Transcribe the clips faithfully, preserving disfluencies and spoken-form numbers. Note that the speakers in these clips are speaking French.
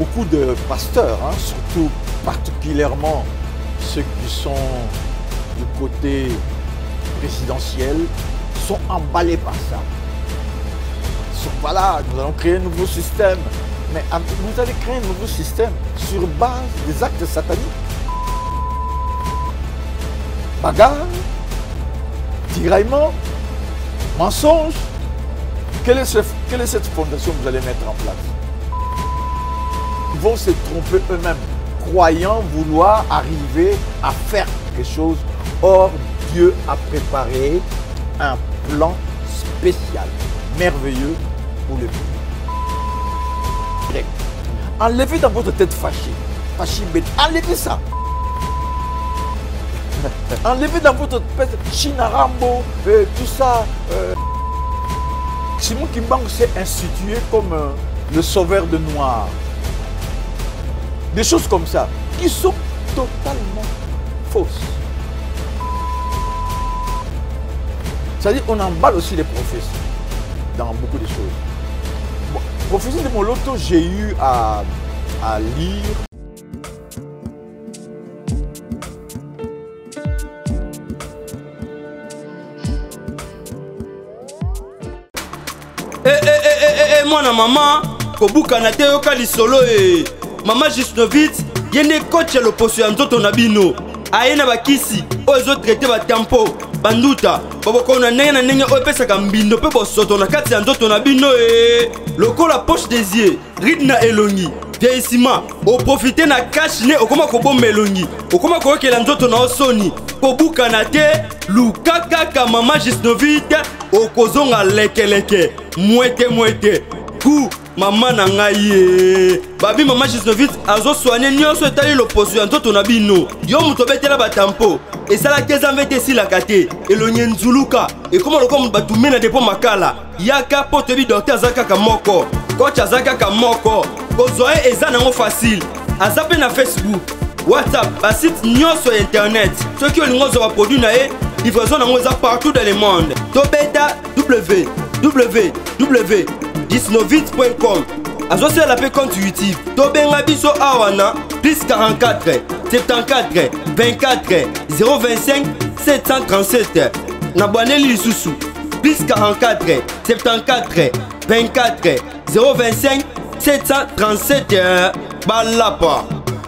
beaucoup de pasteurs, hein, surtout particulièrement ceux qui sont du côté présidentiel, sont emballés par ça. Ils sont, voilà, nous allons créer un nouveau système. Mais vous allez créer un nouveau système sur base des actes sataniques. Bagarre, tiraillement, mensonge. Quelle est, ce, quelle est cette fondation que vous allez mettre en place? Ils vont se tromper eux-mêmes, croyant vouloir arriver à faire quelque chose. Or, Dieu a préparé un plan spécial, merveilleux pour le pays. Enlevez dans votre tête fâchée, fâchée bête, enlevez ça. Enlevez dans votre tête Chinarambo, euh, tout ça. Euh. Simon Kimbangu s'est institué comme euh, le sauveur de Noirs. Des choses comme ça, qui sont totalement fausses. C'est-à-dire qu'on emballe aussi les prophéties dans beaucoup de choses. Bon, prophétie de Moloto, j'ai eu à, à lire. Eh, eh, eh, eh, eh, moi na maman, kobuka na te yoka lisolo eh. Mama Gisnovitz, yene coach le poste ya nzoto na bino. Aye na bakisi, ozo traiter ba tempo, banduta, baboko na ndenge na ndenge opesaka mbindo pe bosoto na kati ya nzoto na bino eh. Lokola poche des yeux, ride na elongi. Vieillissement, au profiter na cash ne okoma kobomba elongi. Okoma kokela nzoto na osoni. Kobuka na te, lukaka ka Mama Gisnovitz, okozonga leke leke. Mwete mwete ku mama na ngai babi Mama Gisnovitz azo soigner nyonso etali loposo ya nzoto na bino yo muto betela batampo esala keza mvete silaka te elonye nzuluka ekoma lokoma batume na depo makala yaka po tebi docteur azaka ka moko coach azaka ka moko kozoe eza nango facile aza pe na Facebook WhatsApp ba site nyonso internet soki olingo zo ba produit na ye livraison nango eza partout dans le monde tobeta w w w point gisnovitz point com. Associé à la compte YouTube. Tobenga biso awana plus quarante-quatre soixante-quatorze vingt-quatre zéro vingt-cinq sept cent trente-sept. Nabane lisusu plus quarante-quatre soixante-quatorze vingt-quatre zéro vingt-cinq sept cent trente-sept. Balapa.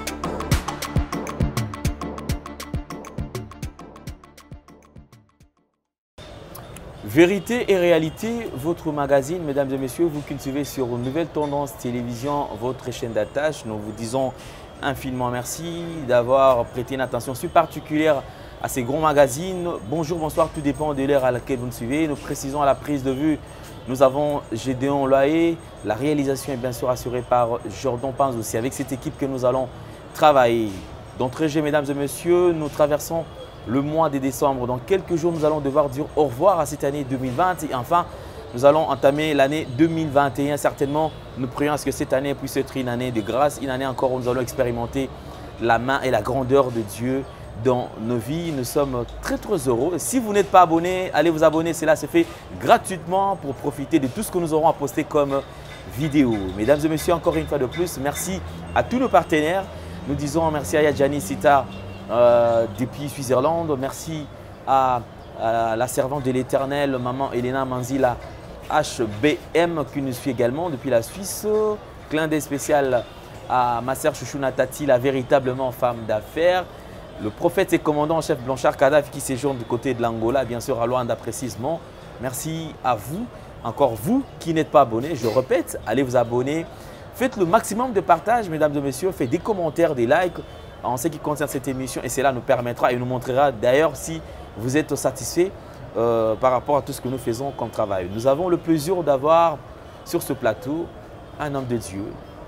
Vérité et réalité, votre magazine, mesdames et messieurs, vous qui nous suivez sur Nouvelle Tendance Télévision, votre chaîne d'attache, nous vous disons infiniment merci d'avoir prêté une attention si particulière à ces grands magazines. Bonjour, bonsoir, tout dépend de l'heure à laquelle vous nous suivez. Nous précisons à la prise de vue, nous avons Gédéon Loaé, la réalisation est bien sûr assurée par Jordan Panz aussi. Avec cette équipe que nous allons travailler. D'entrée, mesdames et messieurs, nous traversons le mois de décembre. Dans quelques jours, nous allons devoir dire au revoir à cette année deux mille vingt et enfin, nous allons entamer l'année deux mille vingt et un. Certainement, nous prions à ce que cette année puisse être une année de grâce, une année encore où nous allons expérimenter la main et la grandeur de Dieu dans nos vies. Nous sommes très très heureux. Si vous n'êtes pas abonné, allez vous abonner. Cela se fait gratuitement pour profiter de tout ce que nous aurons à poster comme vidéo. Mesdames et messieurs, encore une fois de plus, merci à tous nos partenaires. Nous disons merci à Yadjani Sita Euh, depuis Suisse-Irlande. Merci à, à la servante de l'Éternel, maman Elena Manzila H B M qui nous suit également depuis la Suisse. Clin d'œil spécial à ma sœur Chouchouna Tati, la véritablement femme d'affaires. Le prophète et commandant en chef Blanchard Kadhafi qui séjourne du côté de l'Angola, bien sûr à Luanda précisément. Merci à vous, encore vous qui n'êtes pas abonnés. Je répète, allez vous abonner. Faites le maximum de partage, mesdames et messieurs. Faites des commentaires, des likes en ce qui concerne cette émission et cela nous permettra et nous montrera d'ailleurs si vous êtes satisfait euh, par rapport à tout ce que nous faisons comme travail. Nous avons le plaisir d'avoir sur ce plateau un homme de Dieu,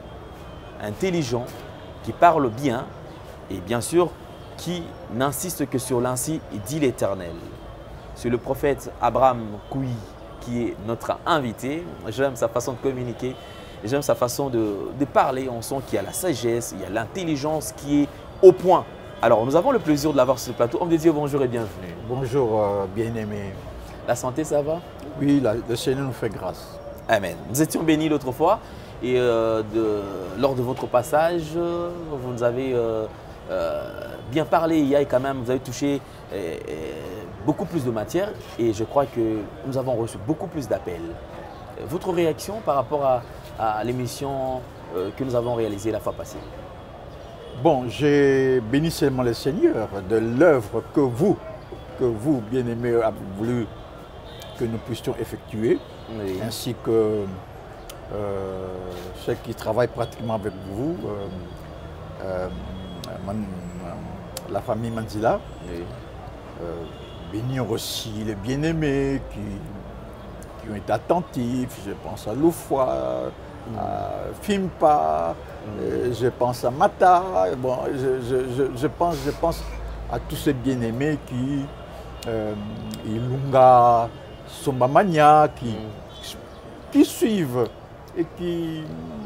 intelligent, qui parle bien et bien sûr qui n'insiste que sur l'ainsi dit l'Éternel. C'est le prophète Abraham Koui qui est notre invité. J'aime sa façon de communiquer. J'aime sa façon de, de parler. On sent qu'il y a la sagesse, il y a l'intelligence qui est au point. Alors, nous avons le plaisir de l'avoir sur ce plateau. Homme de Dieu, bonjour et bienvenue. Bonjour, euh, bien-aimé. La santé, ça va? Oui, la, le Seigneur nous fait grâce. Amen. Nous étions bénis l'autre fois Et euh, de, lors de votre passage, euh, vous nous avez euh, euh, bien parlé hier et quand même, vous avez touché euh, euh, beaucoup plus de matière et je crois que nous avons reçu beaucoup plus d'appels. Votre réaction par rapport à, à l'émission euh, que nous avons réalisée la fois passée? Bon, j'ai béni seulement le Seigneur de l'œuvre que vous, que vous, bien-aimés, avez voulu que nous puissions effectuer, oui. Ainsi que euh, ceux qui travaillent pratiquement avec vous, euh, euh, man, la famille Manzila, oui. euh, bénis aussi les bien-aimés qui, qui ont été attentifs, je pense à Loufoua, mm. à Fimpa, mm. euh, je pense à Mata, bon, je, je, je, je, pense, je pense à tous ces bien-aimés qui, euh, Ilunga, Sombamania, qui, mm. qui suivent et qui,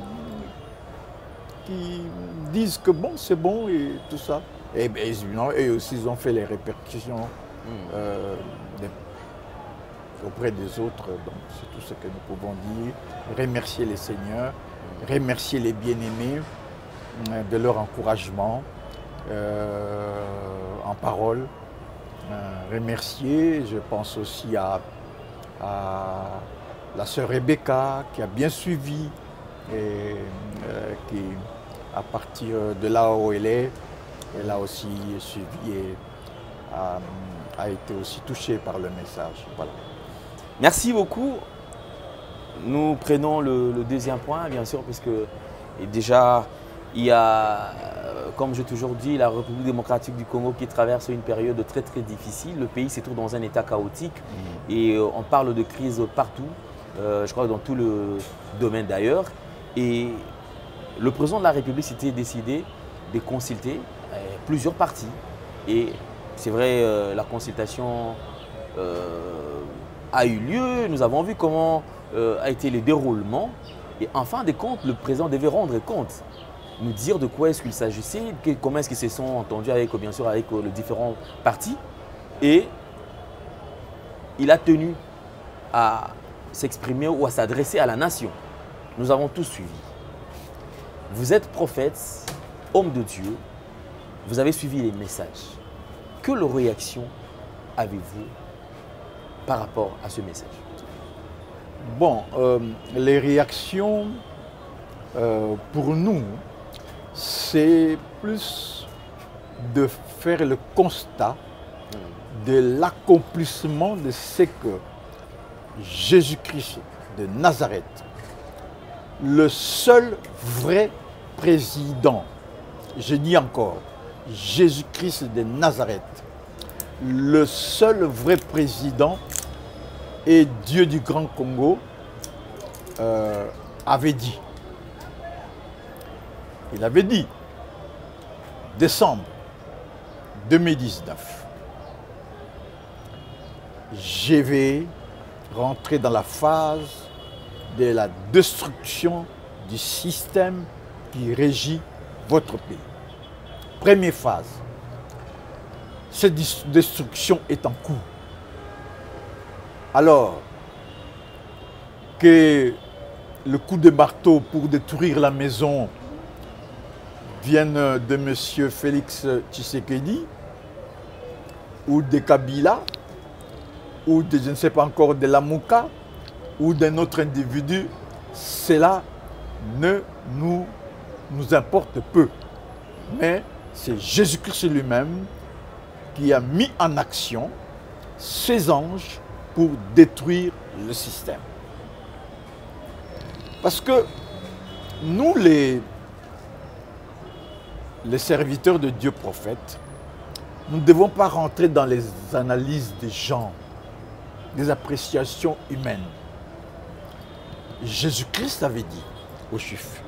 qui disent que bon, c'est bon et tout ça. Et, et, et aussi, ils ont fait les répercussions mm. euh, des, auprès des autres. Donc, c'est tout ce que nous pouvons dire. Remercier les seigneurs, mm. remercier les bien-aimés euh, de leur encouragement euh, en parole. Euh, remercier, je pense aussi à, à la sœur Rebecca qui a bien suivi et euh, qui, à partir de là où elle est, elle a aussi suivi et a, a été aussi touchée par le message. Voilà. Merci beaucoup. Nous prenons le, le deuxième point, bien sûr, puisque déjà, il y a, comme j'ai toujours dit, la République démocratique du Congo qui traverse une période très très difficile. Le pays se trouve dans un état chaotique mmh. et on parle de crise partout, euh, je crois dans tout le domaine d'ailleurs. Et le président de la République s'était décidé de consulter euh, plusieurs partis. Et c'est vrai, euh, la consultation euh, a eu lieu. Nous avons vu comment euh, a été le déroulement. Et en fin de compte, le président devait rendre compte, nous dire de quoi est-ce qu'il s'agissait, comment est-ce qu'ils se sont entendus avec, bien sûr, avec les différents partis. Et il a tenu à s'exprimer ou à s'adresser à la nation. Nous avons tous suivi. Vous êtes prophète, homme de Dieu, vous avez suivi les messages. Quelle réaction avez-vous par rapport à ce message? Bon, euh, les réactions, euh, pour nous, c'est plus de faire le constat de l'accomplissement de ce que Jésus-Christ de Nazareth, le seul vrai président, je dis encore, Jésus-Christ de Nazareth, le seul vrai président et Dieu du Grand Congo, euh, avait dit. Il avait dit, décembre deux mille dix-neuf, je vais rentrer dans la phase de la destruction du système qui régit votre pays. Première phase, cette destruction est en cours. Alors que le coup de marteau pour détruire la maison vienne de M. Félix Tshisekedi ou de Kabila ou de, je ne sais pas encore, de Lamouka ou d'un autre individu, cela ne nous, nous importe peu. Mais c'est Jésus-Christ lui-même qui a mis en action ses anges pour détruire le système. Parce que nous, les, les serviteurs de Dieu prophètes, nous ne devons pas rentrer dans les analyses des gens, des appréciations humaines. Jésus-Christ avait dit aux Juifs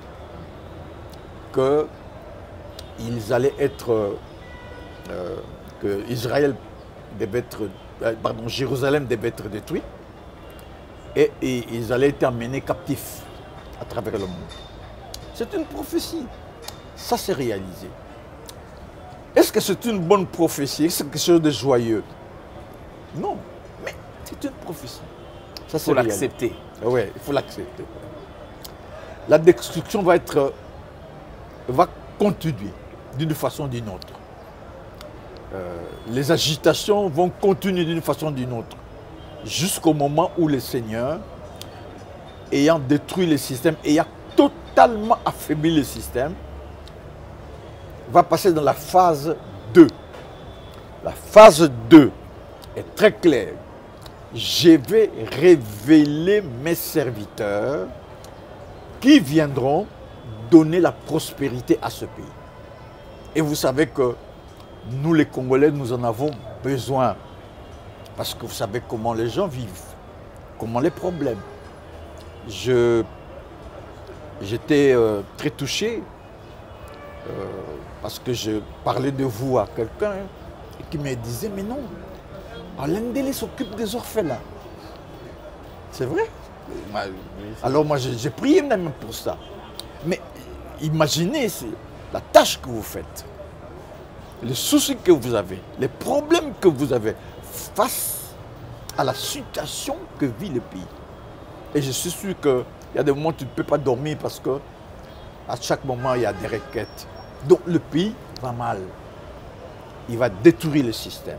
qu'ils allaient être, euh, que Israël devait être, euh, pardon, Jérusalem devait être détruit et, et ils allaient être emmenés captifs à travers le monde. C'est une prophétie. Ça s'est réalisé. Est-ce que c'est une bonne prophétie? Est-ce que c'est quelque chose de joyeux? Non, mais c'est une prophétie. Il faut l'accepter. Oui, il faut l'accepter. la destruction va être, va continuer d'une façon ou d'une autre. Euh, les agitations vont continuer d'une façon ou d'une autre, jusqu'au moment où le Seigneur, ayant détruit le système, ayant totalement affaibli le système, va passer dans la phase deux. La phase deux est très claire. Je vais révéler mes serviteurs qui viendront donner la prospérité à ce pays. Et vous savez que nous, les Congolais, nous en avons besoin. Parce que vous savez comment les gens vivent, comment les problèmes. Je, j'étais euh, très touché euh, parce que je parlais de vous à quelqu'un et qui me disait, mais non, Alendele s'occupe des orphelins. C'est vrai? Alors moi, j'ai prié même pour ça. Mais imaginez la tâche que vous faites, les soucis que vous avez, les problèmes que vous avez face à la situation que vit le pays. Et je suis sûr qu'il y a des moments où tu ne peux pas dormir parce que à chaque moment, il y a des requêtes. Donc le pays va mal. Il va détruire le système.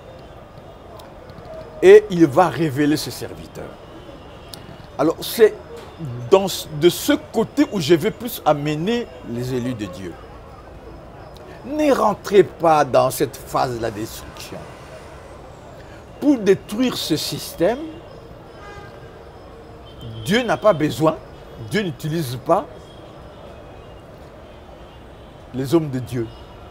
Et il va révéler ses serviteurs. Alors c'est de ce côté où je vais plus amener les élus de Dieu. Ne rentrez pas dans cette phase de la destruction. Pour détruire ce système, Dieu n'a pas besoin, Dieu n'utilise pas les hommes de Dieu.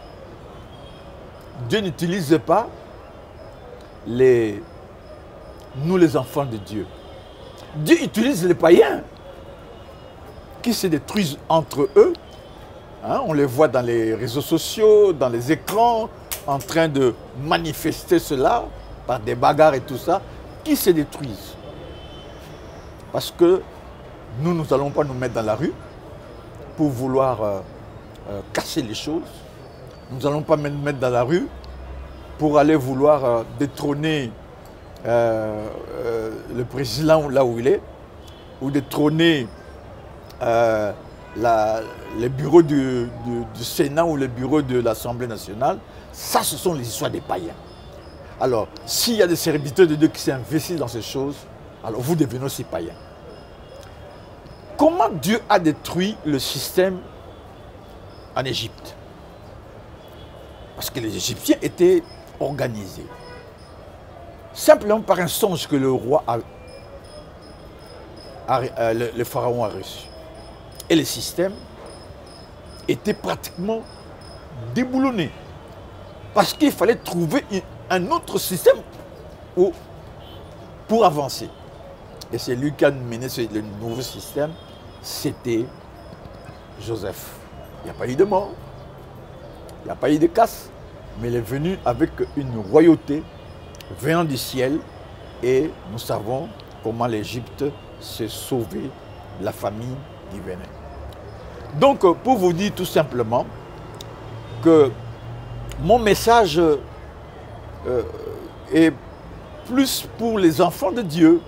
Dieu n'utilise pas les, nous les enfants de Dieu. Dieu utilise les païens qui se détruisent entre eux. Hein, on les voit dans les réseaux sociaux, dans les écrans, en train de manifester cela par des bagarres et tout ça, qui se détruisent. Parce que nous, nous n'allons pas nous mettre dans la rue pour vouloir euh, euh, casser les choses. Nous n'allons pas nous mettre dans la rue pour aller vouloir euh, détrôner euh, euh, le président là où il est, ou détrôner euh, la, les bureaux du, du, du Sénat ou les bureaux de l'Assemblée nationale. Ça, ce sont les histoires des païens. Alors, s'il y a des serviteurs de Dieu qui s'investissent dans ces choses, alors vous devenez aussi païens. Comment Dieu a détruit le système en Égypte? Parce que les Égyptiens étaient organisés. Simplement par un songe que le roi a, a, a le, le pharaon a reçu. Et le système était pratiquement déboulonné. Parce qu'il fallait trouver un autre système pour, pour avancer. Et c'est lui qui a mené le nouveau système, c'était Joseph. Il n'y a pas eu de mort, il n'y a pas eu de casse, mais il est venu avec une royauté venant du ciel et nous savons comment l'Égypte s'est sauvée de la famine qui venait. Donc, pour vous dire tout simplement que mon message euh, est plus pour les enfants de Dieu,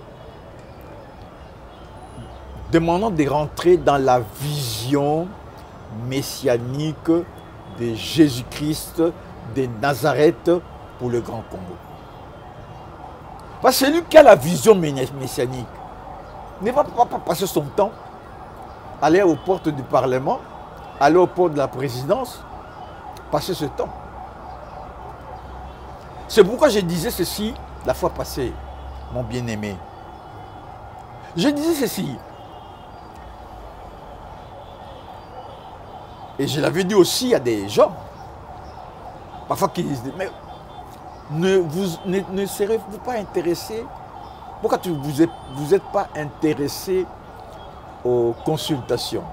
demandant de rentrer dans la vision messianique de Jésus-Christ de Nazareth pour le Grand Congo. Parce que celui qui a la vision messianique ne va pas passer son temps à aller aux portes du Parlement, aller aux portes de la présidence, passer ce temps. C'est pourquoi je disais ceci la fois passée, mon bien-aimé. Je disais ceci. Et je l'avais dit aussi à des gens, parfois qui disent, mais ne, vous, ne, ne serez-vous pas intéressé? Pourquoi tu, vous n'êtes vous êtes pas intéressé aux consultations?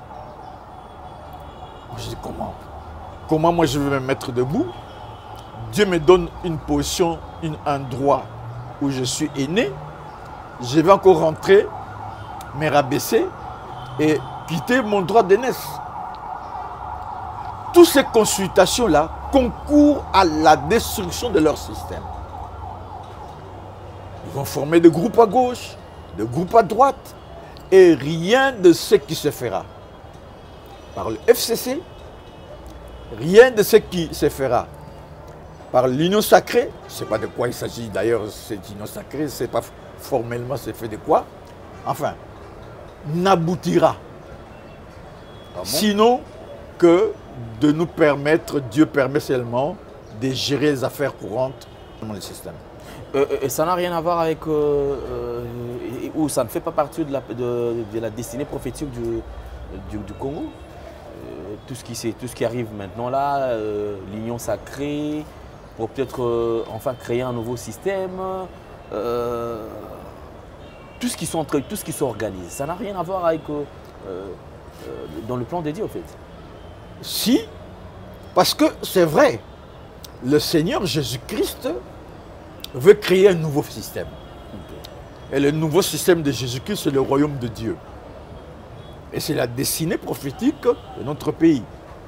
Je dis, comment? Comment moi je vais me mettre debout? Dieu me donne une position, une, un droit où je suis aîné. Je vais encore rentrer, me rabaisser et quitter mon droit d'aînesse. Toutes ces consultations-là concourent à la destruction de leur système. Ils vont former des groupes à gauche, des groupes à droite. Et rien de ce qui se fera par le F C C, rien de ce qui se fera par l'union sacrée, je ne sais pas de quoi il s'agit d'ailleurs, cette union sacrée, je ne sais pas formellement c'est fait de quoi, enfin, n'aboutira. Ah bon? Sinon que de nous permettre, Dieu permet seulement, de gérer les affaires courantes dans le système. Euh, et ça n'a rien à voir avec, euh, euh, ou ça ne fait pas partie de la, de, de la destinée prophétique du, du, du Congo. Euh, tout, ce qui, tout ce qui arrive maintenant là, euh, l'union sacrée, pour peut-être euh, enfin créer un nouveau système, euh, tout ce qui sont tout ce qui s'organise, ça n'a rien à voir avec euh, euh, dans le plan de Dieu en fait. Si, parce que c'est vrai, le Seigneur Jésus-Christ veut créer un nouveau système. Okay. Et le nouveau système de Jésus-Christ, c'est le royaume de Dieu. Et c'est la destinée prophétique de notre pays.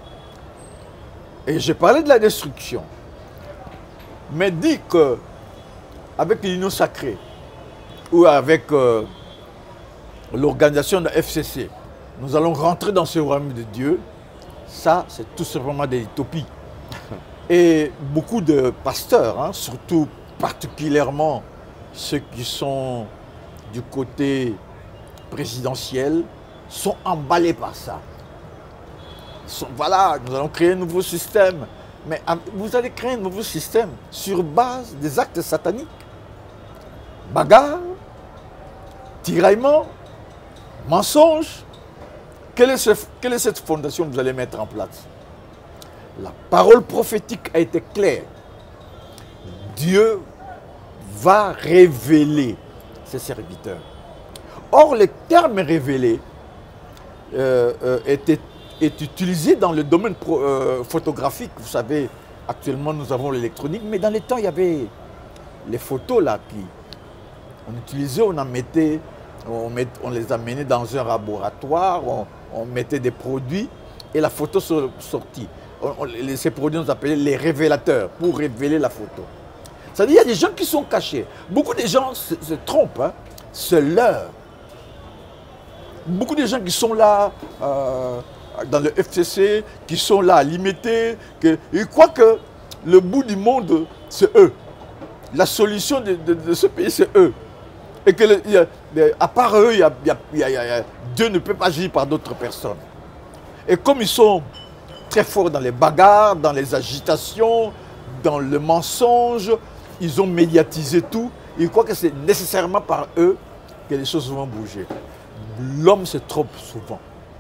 Et j'ai parlé de la destruction. Mais dit que avec l'union sacrée ou avec euh, l'organisation de F C C, nous allons rentrer dans ce royaume de Dieu, ça c'est tout simplement des utopies. Et beaucoup de pasteurs, hein, surtout particulièrement ceux qui sont du côté présidentiel, sont emballés par ça. Sont, voilà, nous allons créer un nouveau système. Mais vous allez créer un nouveau système sur base des actes sataniques. Bagarre, tiraillement, mensonge. Quelle est, ce, quelle est cette fondation que vous allez mettre en place? La parole prophétique a été claire. Dieu va révéler ses serviteurs. Or, le terme révélé euh, euh, était, est utilisé dans le domaine pro, euh, photographique. Vous savez, actuellement, nous avons l'électronique, mais dans les temps, il y avait les photos là qui on utilisait, on en mettait, on, met, on les amenait dans un laboratoire, on, on mettait des produits et la photo sortit. On, on, ces produits, on les appelait les révélateurs pour révéler la photo. C'est-à-dire qu'il y a des gens qui sont cachés. Beaucoup de gens se, se trompent, hein. C'est leur. Beaucoup de gens qui sont là euh, dans le F C C, qui sont là à l'imiter, ils croient que le bout du monde, c'est eux. La solution de, de, de ce pays, c'est eux. Et que, le, y a, à part eux, y a, y a, y a, y a, Dieu ne peut pas agir par d'autres personnes. Et comme ils sont très forts dans les bagarres, dans les agitations, dans le mensonge, ils ont médiatisé tout. Ils croient que c'est nécessairement par eux que les choses vont bouger. L'homme se trompe souvent.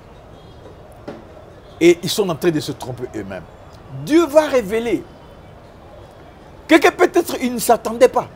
Et ils sont en train de se tromper eux-mêmes. Dieu va révéler. Quelqu'un peut-être il ne s'attendait pas.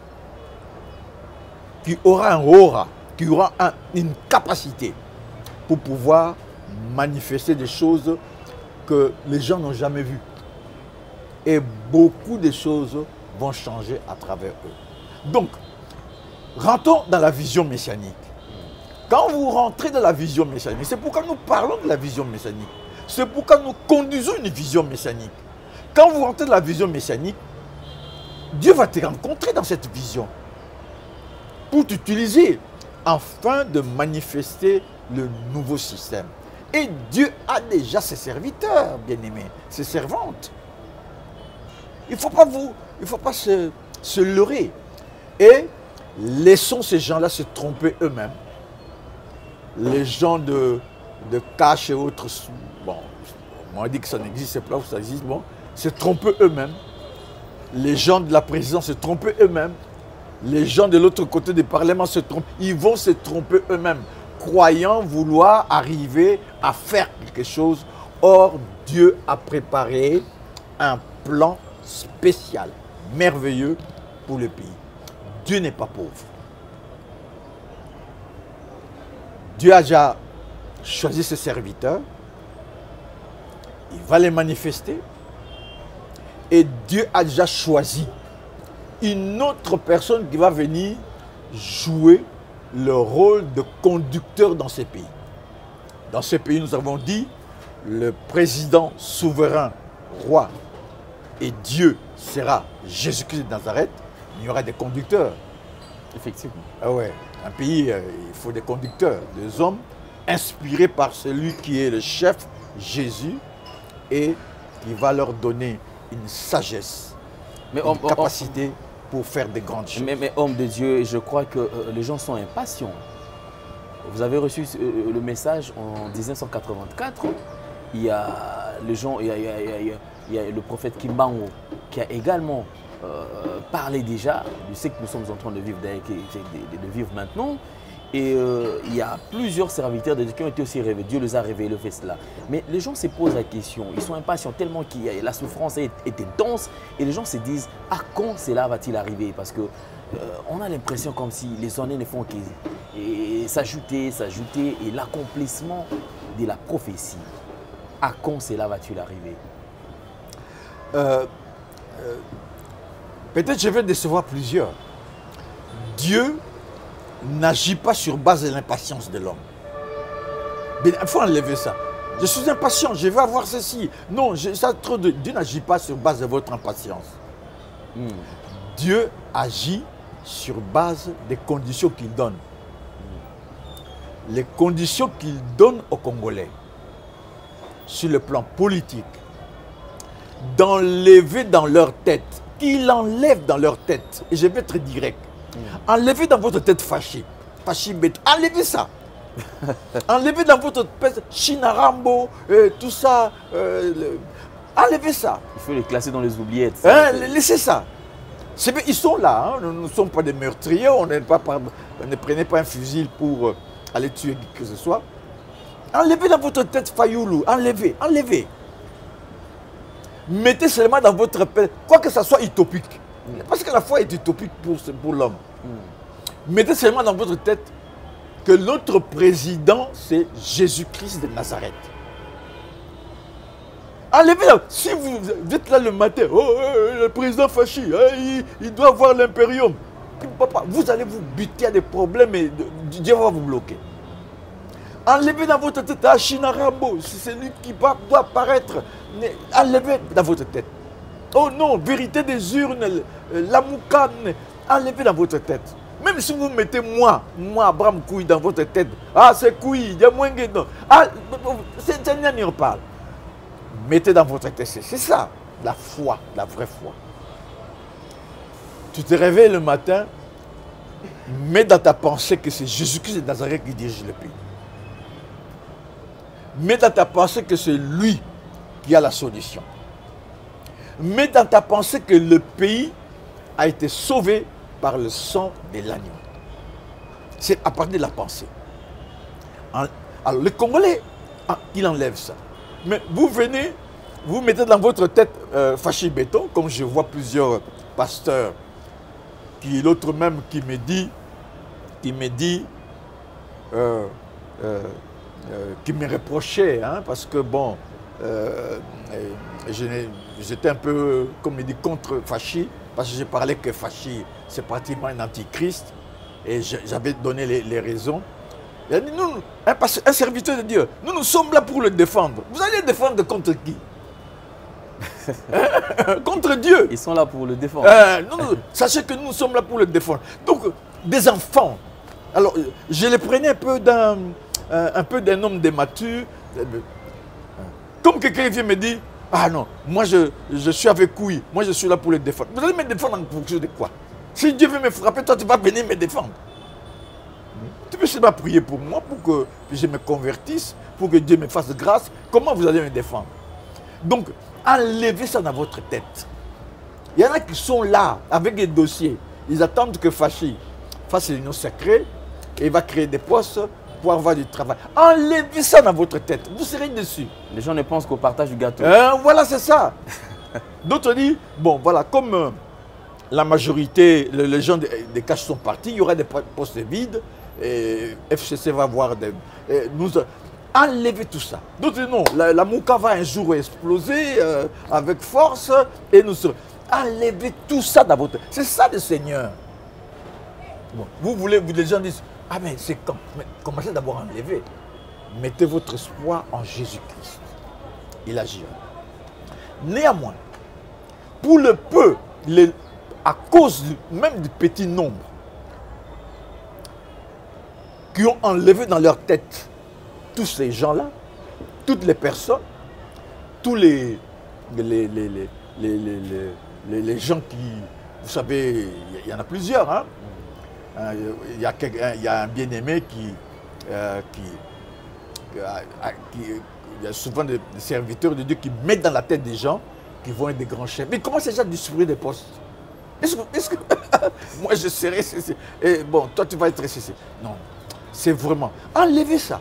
Qui aura un aura, qui aura un, une capacité pour pouvoir manifester des choses que les gens n'ont jamais vues. Et beaucoup de choses vont changer à travers eux. Donc, rentrons dans la vision messianique. Quand vous rentrez dans la vision messianique, c'est pourquoi nous parlons de la vision messianique. C'est pourquoi nous conduisons une vision messianique. Quand vous rentrez dans la vision messianique, Dieu va te rencontrer dans cette vision pour t'utiliser afin de manifester le nouveau système. Et Dieu a déjà ses serviteurs, bien-aimés, ses servantes. Il ne faut pas, vous, il faut pas se, se leurrer. Et laissons ces gens-là se tromper eux-mêmes. Les gens de, de cash et autres, bon, on dit que ça n'existe pas, ça existe, bon, se tromper eux-mêmes. Les gens de la présidence se tromper eux-mêmes. Les gens de l'autre côté du Parlement se trompent. Ils vont se tromper eux-mêmes, croyant vouloir arriver à faire quelque chose. Or, Dieu a préparé un plan spécial, merveilleux pour le pays. Dieu n'est pas pauvre. Dieu a déjà choisi ses serviteurs. Il va les manifester. Et Dieu a déjà choisi une autre personne qui va venir jouer le rôle de conducteur dans ces pays. Dans ces pays, nous avons dit, le président souverain, roi, et Dieu sera Jésus-Christ de Nazareth, il y aura des conducteurs. Effectivement. Ah ouais, un pays, euh, il faut des conducteurs, des hommes inspirés par celui qui est le chef, Jésus, et qui va leur donner une sagesse, mais une homme, capacité homme, pour faire des grandes choses. Mais, mais homme de Dieu, je crois que euh, les gens sont impatients. Vous avez reçu euh, le message en mille neuf cent quatre-vingt-quatre. Il y a, les gens, il y a, il y a, il y a, il y a le prophète Kimbango qui a également euh, parlé déjà de ce que nous sommes en train de vivre, de, de, de vivre maintenant. Et euh, il y a plusieurs serviteurs de Dieu qui ont été aussi révélés. Dieu les a révélés, fait cela. Mais les gens se posent la question, ils sont impatients tellement que la souffrance est, est intense. Et les gens se disent, à quand cela va-t-il arriver? Parce qu'on euh, a l'impression comme si les années ne font que s'ajouter, s'ajouter. Et l'accomplissement de la prophétie, à quand cela va-t-il arriver? euh, euh, Peut-être je vais décevoir plusieurs. Dieu n'agit pas sur base de l'impatience de l'homme. Il faut enlever ça. Je suis impatient, je veux avoir ceci. Non, je, ça, trop de, Dieu n'agit pas sur base de votre impatience. Mm. Dieu agit sur base des conditions qu'il donne. Mm. Les conditions qu'il donne aux Congolais, sur le plan politique, d'enlever dans leur tête, qu'il enlève dans leur tête, et je vais être direct, mmh. enlevez dans votre tête fâché, fâché bête, enlevez ça. Enlevez dans votre tête Chinarambo, euh, tout ça, euh, le... enlevez ça. Il faut les classer dans les oubliettes. Ça, hein, laissez ça. Ils sont là, hein. Nous ne sommes pas des meurtriers, on, pas, on ne prenez pas un fusil pour aller tuer qui que ce soit. Enlevez dans votre tête Fayoulou, enlevez, enlevez. Mettez seulement dans votre paix, quoi que ça soit utopique. Mm. Parce que la foi est utopique pour, pour l'homme. Mm. Mettez seulement dans votre tête que notre président, c'est Jésus-Christ de Nazareth. Enlevez là. Si vous êtes là le matin, oh, le président Fachi, il, il doit avoir l'impérium. Vous allez vous buter à des problèmes et Dieu va vous bloquer. Enlevez dans votre tête Achina Rambo, c'est celui qui doit apparaître. Enlevez dans votre tête. Oh non, vérité des urnes, la moukane, enlevez dans votre tête. Même si vous mettez moi, moi, Abraham Kouy dans votre tête, ah c'est Kouy, il y a moins que non. Ah, c'est Tania n'y parle. Mettez dans votre tête, c'est ça, la foi, la vraie foi. Tu te réveilles le matin, mets dans ta pensée que c'est Jésus-Christ de Nazareth qui dirige le pays. Mets dans ta pensée que c'est lui qui a la solution. Mets dans ta pensée que le pays a été sauvé par le sang de l'agneau. C'est à partir de la pensée. Alors les Congolais, ils enlèvent ça. Mais vous venez, vous mettez dans votre tête euh, Fachi Béton, comme je vois plusieurs pasteurs, qui l'autre même qui me dit, qui me dit, euh, euh, Euh, qui me reprochait, hein, parce que bon, euh, j'étais un peu, comme il dit, contre Fachi, parce que je parlais que Fachi, c'est pratiquement un antichrist, et j'avais donné les, les raisons. Il a dit, nous, un, un serviteur de Dieu, nous, nous sommes là pour le défendre. Vous allez défendre contre qui? Contre Dieu. Ils sont là pour le défendre. Euh, non, non, sachez que nous sommes là pour le défendre. Donc, des enfants. Alors, je les prenais un peu d'un... un peu d'un homme démature, comme quelqu'un vient me dire, ah non, moi je, je suis avec Kouy, moi je suis là pour le défendre. Vous allez me défendre en fonction de quoi? Si Dieu veut me frapper, toi tu vas venir me défendre. Tu peux seulement prier pour moi, pour que je me convertisse, pour que Dieu me fasse grâce. Comment vous allez me défendre? Donc, enlevez ça dans votre tête. Il y en a qui sont là, avec des dossiers. Ils attendent que Fachi fasse l'union sacrée et il va créer des postes pour avoir du travail. Enlevez ça dans votre tête. Vous serez dessus. Les gens ne pensent qu'au partage du gâteau. Euh, voilà, c'est ça. D'autres disent, bon, voilà, comme euh, la majorité, le, les gens des, des caches sont partis, il y aura des postes vides, et F C C va avoir des... Nous, enlevez tout ça. D'autres disent, non, la, la Mouka va un jour exploser euh, avec force, et nous serons... Enlevez tout ça dans votre tête. C'est ça le Seigneur. Bon, vous voulez, vous, les gens disent, ah mais c'est quand, mais commencez d'abord à enlever. Mettez votre espoir en Jésus-Christ. Il agira. Néanmoins, pour le peu, les, à cause du, même du petit nombre, qui ont enlevé dans leur tête tous ces gens-là, toutes les personnes, tous les, les, les, les, les, les, les, les, les gens qui, vous savez, il y en a plusieurs, hein. Il y a, il y a un bien-aimé qui, euh, qui, qui, il y a souvent des serviteurs de Dieu qui mettent dans la tête des gens qui vont être des grands chefs. Mais comment ces gens distribuent des postes? Est-ce que, est-ce que moi je serai C C? Et bon, toi tu vas être C C. Non, c'est vraiment enlevez ça.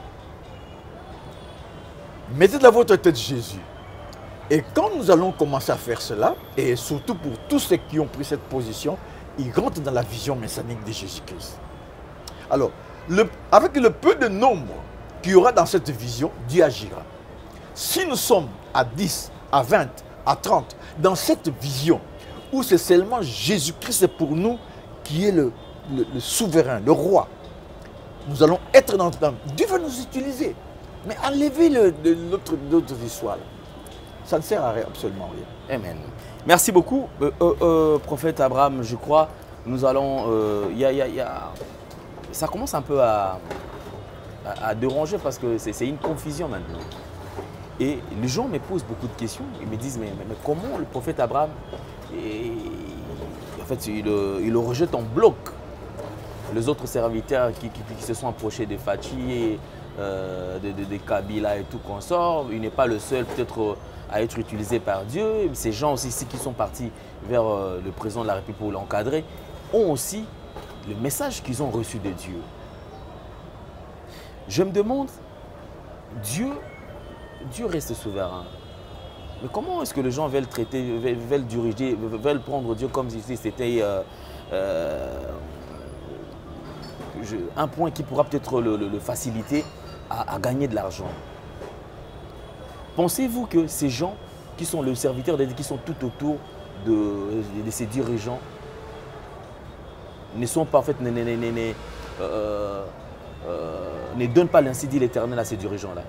Mettez dans votre tête Jésus. Et quand nous allons commencer à faire cela, et surtout pour tous ceux qui ont pris cette position, ils rentrent dans la vision messianique de Jésus-Christ. Alors, le, avec le peu de nombre qu'il y aura dans cette vision, Dieu agira. Si nous sommes à dix, à vingt, à trente, dans cette vision, où c'est seulement Jésus-Christ pour nous qui est le, le, le souverain, le roi, nous allons être dans... dans Dieu va nous utiliser. Mais enlevez l'autre histoire. Ça ne sert à rien, absolument rien. Amen. Merci beaucoup. Euh, euh, euh, prophète Abraham, je crois, nous allons... Euh, y a, y a, y a... Ça commence un peu à, à, à déranger parce que c'est une confusion maintenant. Et les gens me posent beaucoup de questions. Ils me disent, mais, mais, mais comment le prophète Abraham, et, en fait, il, il le rejette en bloc. Les autres serviteurs qui, qui, qui se sont approchés de Fachi, euh, de, de, de Kabila et tout consort, il n'est pas le seul peut-être à être utilisé par Dieu. Ces gens aussi qui sont partis vers euh, le président de la République pour l'encadrer ont aussi le message qu'ils ont reçu de Dieu. Je me demande, Dieu, Dieu reste souverain. Mais comment est-ce que les gens veulent traiter, veulent, veulent diriger, veulent prendre Dieu comme si c'était euh, euh, un point qui pourra peut-être le, le, le faciliter à, à gagner de l'argent? Pensez-vous que ces gens qui sont le serviteur de Dieu, qui sont tout autour de, de, de ces dirigeants, ne sont pas en fait, ne, ne, ne, ne, euh, euh, ne donnent pas l'ainsi dit l'Éternel à ces dirigeants-là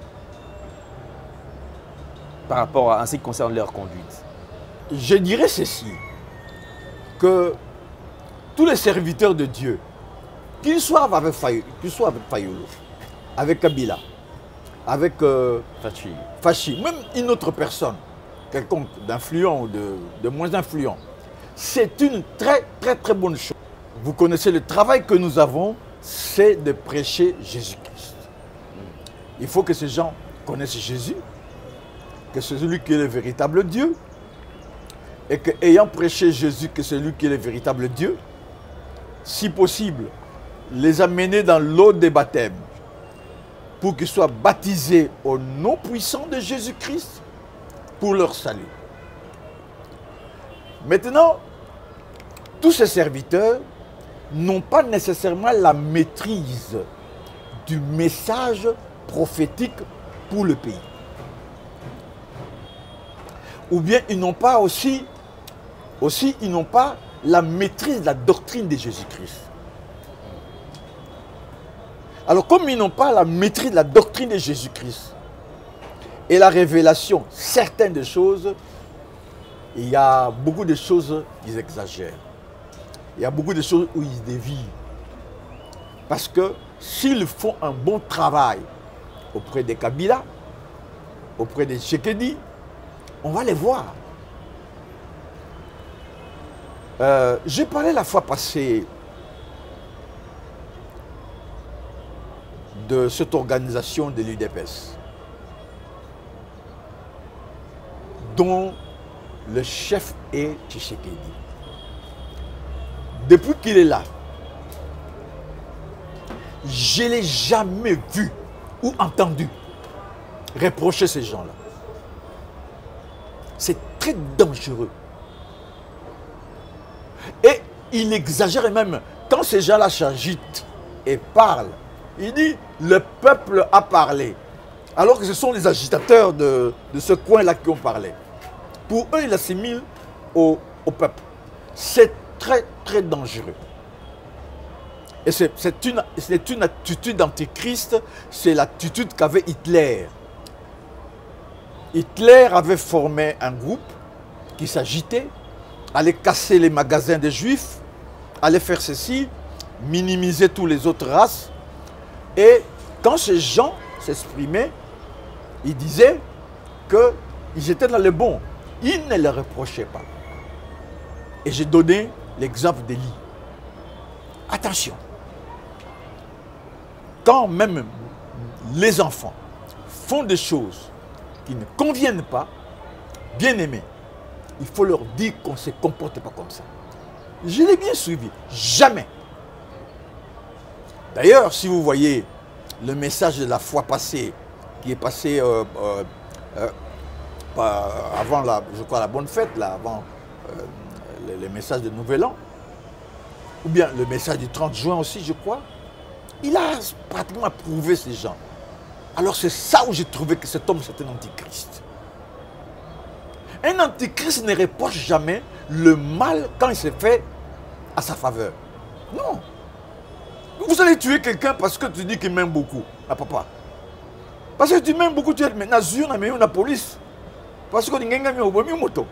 par rapport à ce qui concerne leur conduite? Je dirais ceci, que tous les serviteurs de Dieu, qu'ils soient avec Fayolo, qu'ils soient avec Fayolo, avec Kabila, avec euh, Fachi. Fachi, même une autre personne, quelconque d'influent ou de, de moins influent, c'est une très très très bonne chose. Vous connaissez le travail que nous avons, c'est de prêcher Jésus-Christ. Il faut que ces gens connaissent Jésus, que c'est celui qui est le véritable Dieu, et qu'ayant prêché Jésus, que c'est lui qui est le véritable Dieu, si possible, les amener dans l'eau des baptêmes pour qu'ils soient baptisés au nom puissant de Jésus-Christ pour leur salut. Maintenant, tous ces serviteurs n'ont pas nécessairement la maîtrise du message prophétique pour le pays. Ou bien ils n'ont pas aussi, aussi ils n'ont pas la maîtrise de la doctrine de Jésus-Christ. Alors comme ils n'ont pas la maîtrise de la doctrine de Jésus-Christ et la révélation certaines des choses, il y a beaucoup de choses qu'ils exagèrent. Il y a beaucoup de choses où ils dévient. Parce que s'ils font un bon travail auprès des Kabila, auprès des Tchékédi, on va les voir. Euh, J'ai parlé la fois passée de cette organisation de l'U D P S, dont le chef est Tshisekedi. Depuis qu'il est là, je ne l'ai jamais vu ou entendu reprocher ces gens-là. C'est très dangereux. Et il exagère même. Quand ces gens-là s'agitent et parlent, il dit, le peuple a parlé. Alors que ce sont les agitateurs de, de ce coin-là qui ont parlé. Pour eux, il assimile au, au peuple. C'est très, très dangereux. Et c'est une, une attitude antichrist, c'est l'attitude qu'avait Hitler. Hitler avait formé un groupe qui s'agitait, allait casser les magasins des Juifs, allait faire ceci, minimiser toutes les autres races, Et quand ces gens s'exprimaient, ils disaient qu'ils étaient dans le bon. Ils ne le reprochaient pas. Et j'ai donné l'exemple d'Élie. Attention. Quand même les enfants font des choses qui ne conviennent pas, bien aimés, il faut leur dire qu'on ne se comporte pas comme ça. Je l'ai bien suivi. Jamais. D'ailleurs, si vous voyez le message de la fois passée, qui est passé euh, euh, euh, avant, la, je crois, la bonne fête, là, avant euh, le, le message de Nouvel An, ou bien le message du trente juin aussi, je crois, il a pratiquement approuvé ces gens. Alors c'est ça où j'ai trouvé que cet homme, c'est un antichrist. Un antichrist ne reproche jamais le mal quand il se fait à sa faveur. Non. Vous allez tuer quelqu'un parce que tu dis qu'il m'aime beaucoup. Ah, papa. Parce que tu m'aimes beaucoup, tu es maintenant sûr, mais la police. Parce que tu n'as pas mis moto.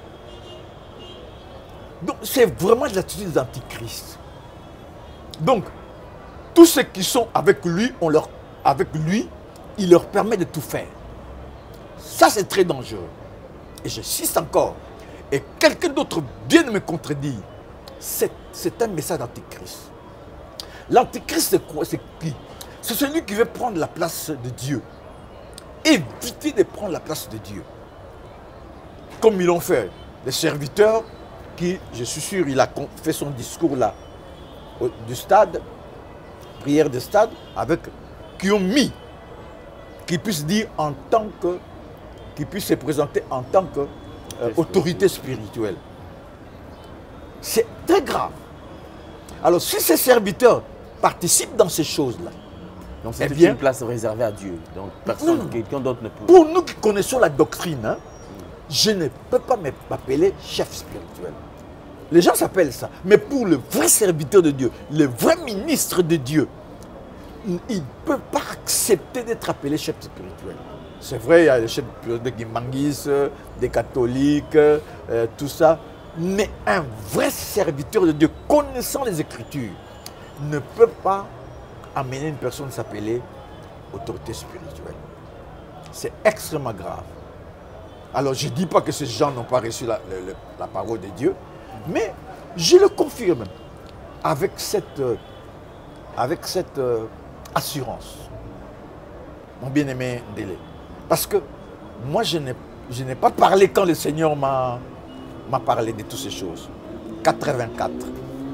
Donc c'est vraiment l'attitude des antichrists. Donc, tous ceux qui sont avec lui, on leur, avec lui, il leur permet de tout faire. Ça, c'est très dangereux. Et j'insiste encore. Et quelqu'un d'autre vient de me contredire. C'est un message d'antichrist. L'antichrist, c'est quoi? C'est qui? C'est celui qui veut prendre la place de Dieu. Éviter de prendre la place de Dieu. Comme ils l'ont fait. Les serviteurs qui, je suis sûr, il a fait son discours là, au, du stade, prière de stade, avec, qui ont mis, qui puissent dire en tant que, qui puissent se présenter en tant qu'autorité euh, spirituelle. C'est très grave. Alors si ces serviteurs participent dans ces choses-là, donc c'est eh bien, une place réservée à Dieu. Donc personne, quelqu'un d'autre ne peut. Pour nous qui connaissons la doctrine, hein, je ne peux pas m'appeler chef spirituel. Les gens s'appellent ça. Mais pour le vrai serviteur de Dieu, le vrai ministre de Dieu, il ne peut pas accepter d'être appelé chef spirituel. C'est vrai, il y a les chefs de Guimangis, des catholiques, euh, tout ça. Mais un vrai serviteur de Dieu, connaissant les Écritures, ne peut pas amener une personne à s'appeler autorité spirituelle. C'est extrêmement grave. Alors je ne dis pas que ces gens n'ont pas reçu la, la, la parole de Dieu, mais je le confirme avec cette, euh, avec cette euh, assurance, mon bien-aimé Ndélé. Parce que moi, je n'ai pas parlé quand le Seigneur m'a parlé de toutes ces choses. quatre-vingt-quatre.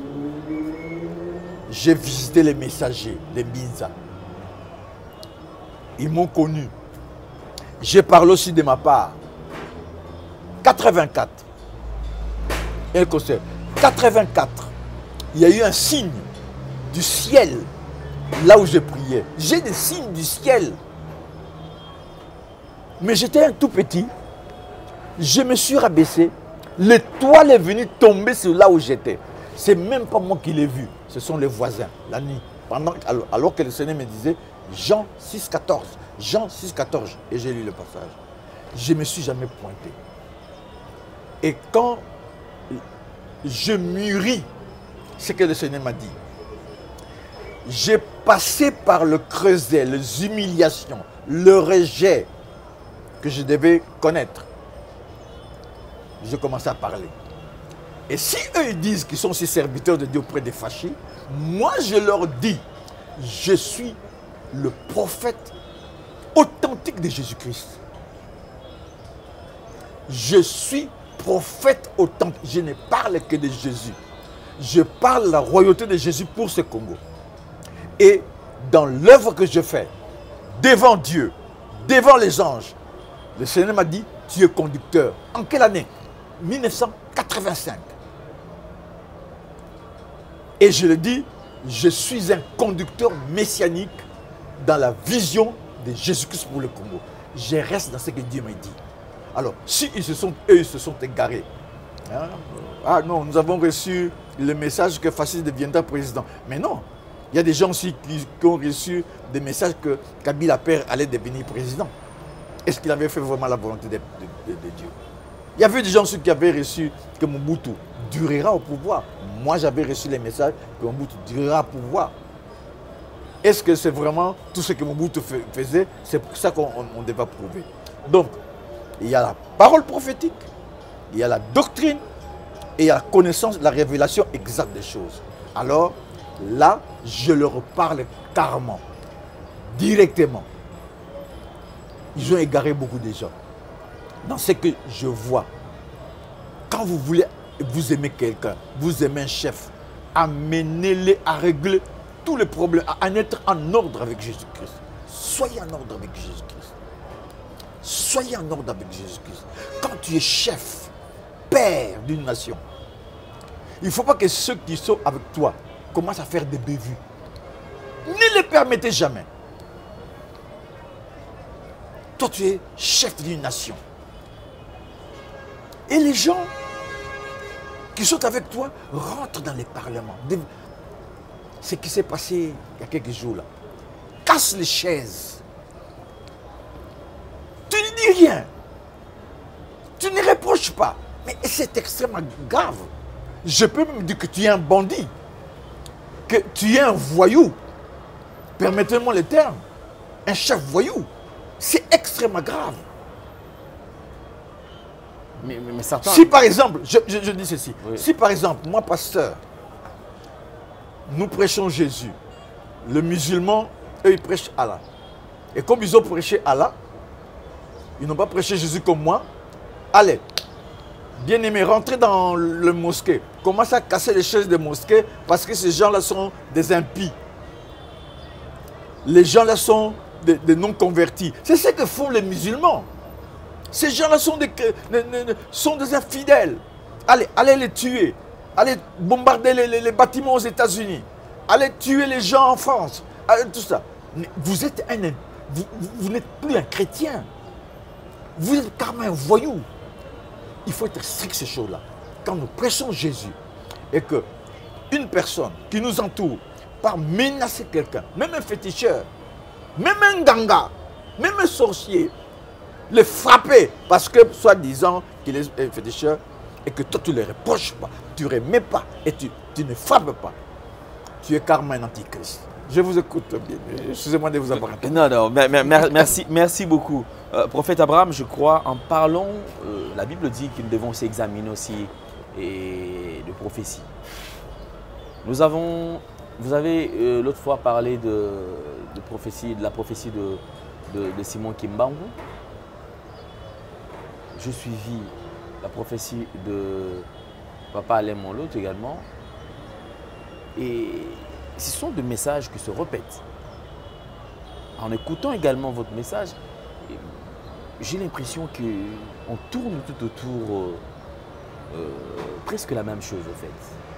J'ai visité les messagers, les Binza. Ils m'ont connu. Je parle aussi de ma part. quatre-vingt-quatre. Et conseil. quatre-vingt-quatre. Il y a eu un signe du ciel là où je priais. J'ai des signes du ciel. Mais j'étais un tout petit. Je me suis rabaissé. L'étoile est venue tomber sur là où j'étais. C'est même pas moi qui l'ai vu. Ce sont les voisins, la nuit. Pendant, alors, alors que le Seigneur me disait, Jean six, quatorze. Jean six, quatorze. Et j'ai lu le passage. Je ne me suis jamais pointé. Et quand je mûris ce que le Seigneur m'a dit, j'ai passé par le creuset, les humiliations, le rejet que je devais connaître. Je commençais à parler. Et si eux ils disent qu'ils sont aussi serviteurs de Dieu auprès des fâchés, moi je leur dis, je suis le prophète authentique de Jésus-Christ. Je suis prophète authentique. Je ne parle que de Jésus. Je parle de la royauté de Jésus pour ce Congo. Et dans l'œuvre que je fais, devant Dieu, devant les anges, le Seigneur m'a dit, tu es conducteur. En quelle année? mille neuf cent quatre-vingt-cinq. Et je le dis, je suis un conducteur messianique dans la vision de Jésus-Christ pour le Congo. Je reste dans ce que Dieu m'a dit. Alors, si ils se sont, eux, ils se sont égarés. Hein? Ah non, nous avons reçu le message que Fassis deviendra président. Mais non, il y a des gens aussi qui, qui ont reçu des messages que Kabila Père allait devenir président. Est-ce qu'il avait fait vraiment la volonté de, de, de, de Dieu? Il y avait des gens aussi qui avaient reçu que Mobutu durera au pouvoir. Moi, j'avais reçu les messages que Mobutu durera au pouvoir. Est-ce que c'est vraiment tout ce que Mobutu faisait? C'est pour ça qu'on devait prouver. Donc, il y a la parole prophétique, il y a la doctrine, et il y a la connaissance, la révélation exacte des choses. Alors, là, je leur parle carrément, directement. Ils ont égaré beaucoup de gens. Dans ce que je vois, quand vous voulez, vous aimez quelqu'un, vous aimez un chef, amenez-les à régler tous les problèmes, à être en ordre avec Jésus-Christ. Soyez en ordre avec Jésus-Christ. Soyez en ordre avec Jésus-Christ. Quand tu es chef, père d'une nation, il ne faut pas que ceux qui sont avec toi commencent à faire des bévues. Ne les permettez jamais. Toi, tu es chef d'une nation. Et les gens qui sont avec toi rentrent dans les parlements. Ce qui s'est passé il y a quelques jours là. Casse les chaises. Tu ne dis rien. Tu ne reproches pas. Mais c'est extrêmement grave. Je peux même dire que tu es un bandit. Que tu es un voyou. Permettez-moi le terme. Un chef voyou. C'est extrêmement grave. Mais, mais, mais certains... Si par exemple, je, je, je dis ceci, oui. Si par exemple, moi pasteur, nous prêchons Jésus, le musulman, eux ils prêchent Allah. Et comme ils ont prêché Allah, ils n'ont pas prêché Jésus comme moi, allez, bien aimé, rentrez dans le mosquée, commencez à casser les chaises des mosquées parce que ces gens-là sont des impies. Les gens-là sont des, des non-convertis. C'est ce que font les musulmans. Ces gens-là sont des, sont des infidèles. Allez, allez les tuer. Allez bombarder les, les, les bâtiments aux États-Unis. Allez tuer les gens en France. Allez, tout ça. Vous êtes un... Vous, vous, vous n'êtes plus un chrétien. Vous êtes carrément un voyou. Il faut être strict ces choses-là. Quand nous prêchons Jésus et que une personne qui nous entoure par menacer quelqu'un, même un féticheur, même un ganga, même un sorcier, le frapper parce que, soi-disant, qu'il est un féticheur et que toi, tu ne le reproches pas, tu ne remets pas et tu, tu ne frappes pas. Tu es carrément un antichrist. Je vous écoute bien. Excusez-moi de vous avoir interrompu. Non, non, mais, mais, merci, merci beaucoup. Euh, prophète Abraham, je crois, en parlant, euh, la Bible dit que nous devons s'examiner aussi et de prophétie. Nous avons, vous avez euh, l'autre fois parlé de, de, prophétie, de la prophétie de, de, de Simon Kimbangu. Je suivis la prophétie de Papa Alain Monlot également. Et ce sont des messages qui se répètent. En écoutant également votre message, j'ai l'impression qu'on tourne tout autour euh, euh, presque la même chose en fait.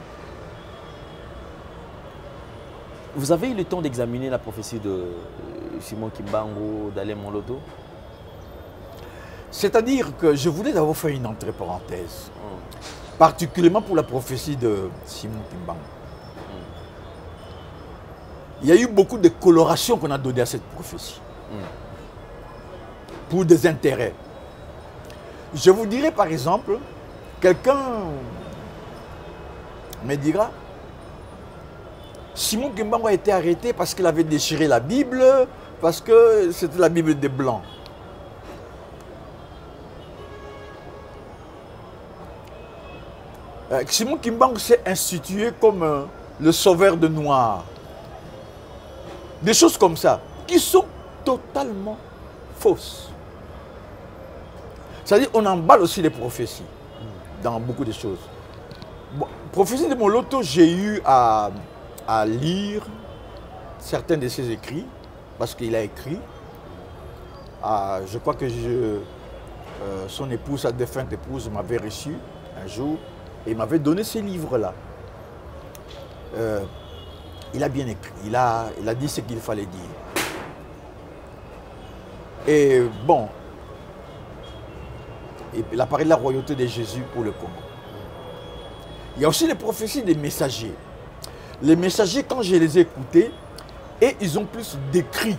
Vous avez eu le temps d'examiner la prophétie de euh, Simon Kimbangu, d'Alain Monloto? C'est-à-dire que je voulais d'abord faire une entre parenthèse, hum. particulièrement pour la prophétie de Simon Kimbangu. Hum. Il y a eu beaucoup de coloration qu'on a donné à cette prophétie, hum. pour des intérêts. Je vous dirais par exemple, quelqu'un me dira, Simon Kimbangu a été arrêté parce qu'il avait déchiré la Bible, parce que c'était la Bible des Blancs. Simon Kimbangu s'est institué comme euh, le sauveur de Noirs. Des choses comme ça, qui sont totalement fausses. C'est-à-dire qu'on emballe aussi les prophéties dans beaucoup de choses. Bon, prophétie de Monloto, j'ai eu à, à lire certains de ses écrits, parce qu'il a écrit. À, je crois que je, euh, son épouse, sa défunte épouse, m'avait reçu un jour. Et il m'avait donné ces livres-là. Euh, il a bien écrit, il a, il a dit ce qu'il fallait dire. Et bon, et il a parlé de la royauté de Jésus pour le Congo. Il y a aussi les prophéties des messagers. Les messagers, quand je les ai écoutés, et ils ont plus décrit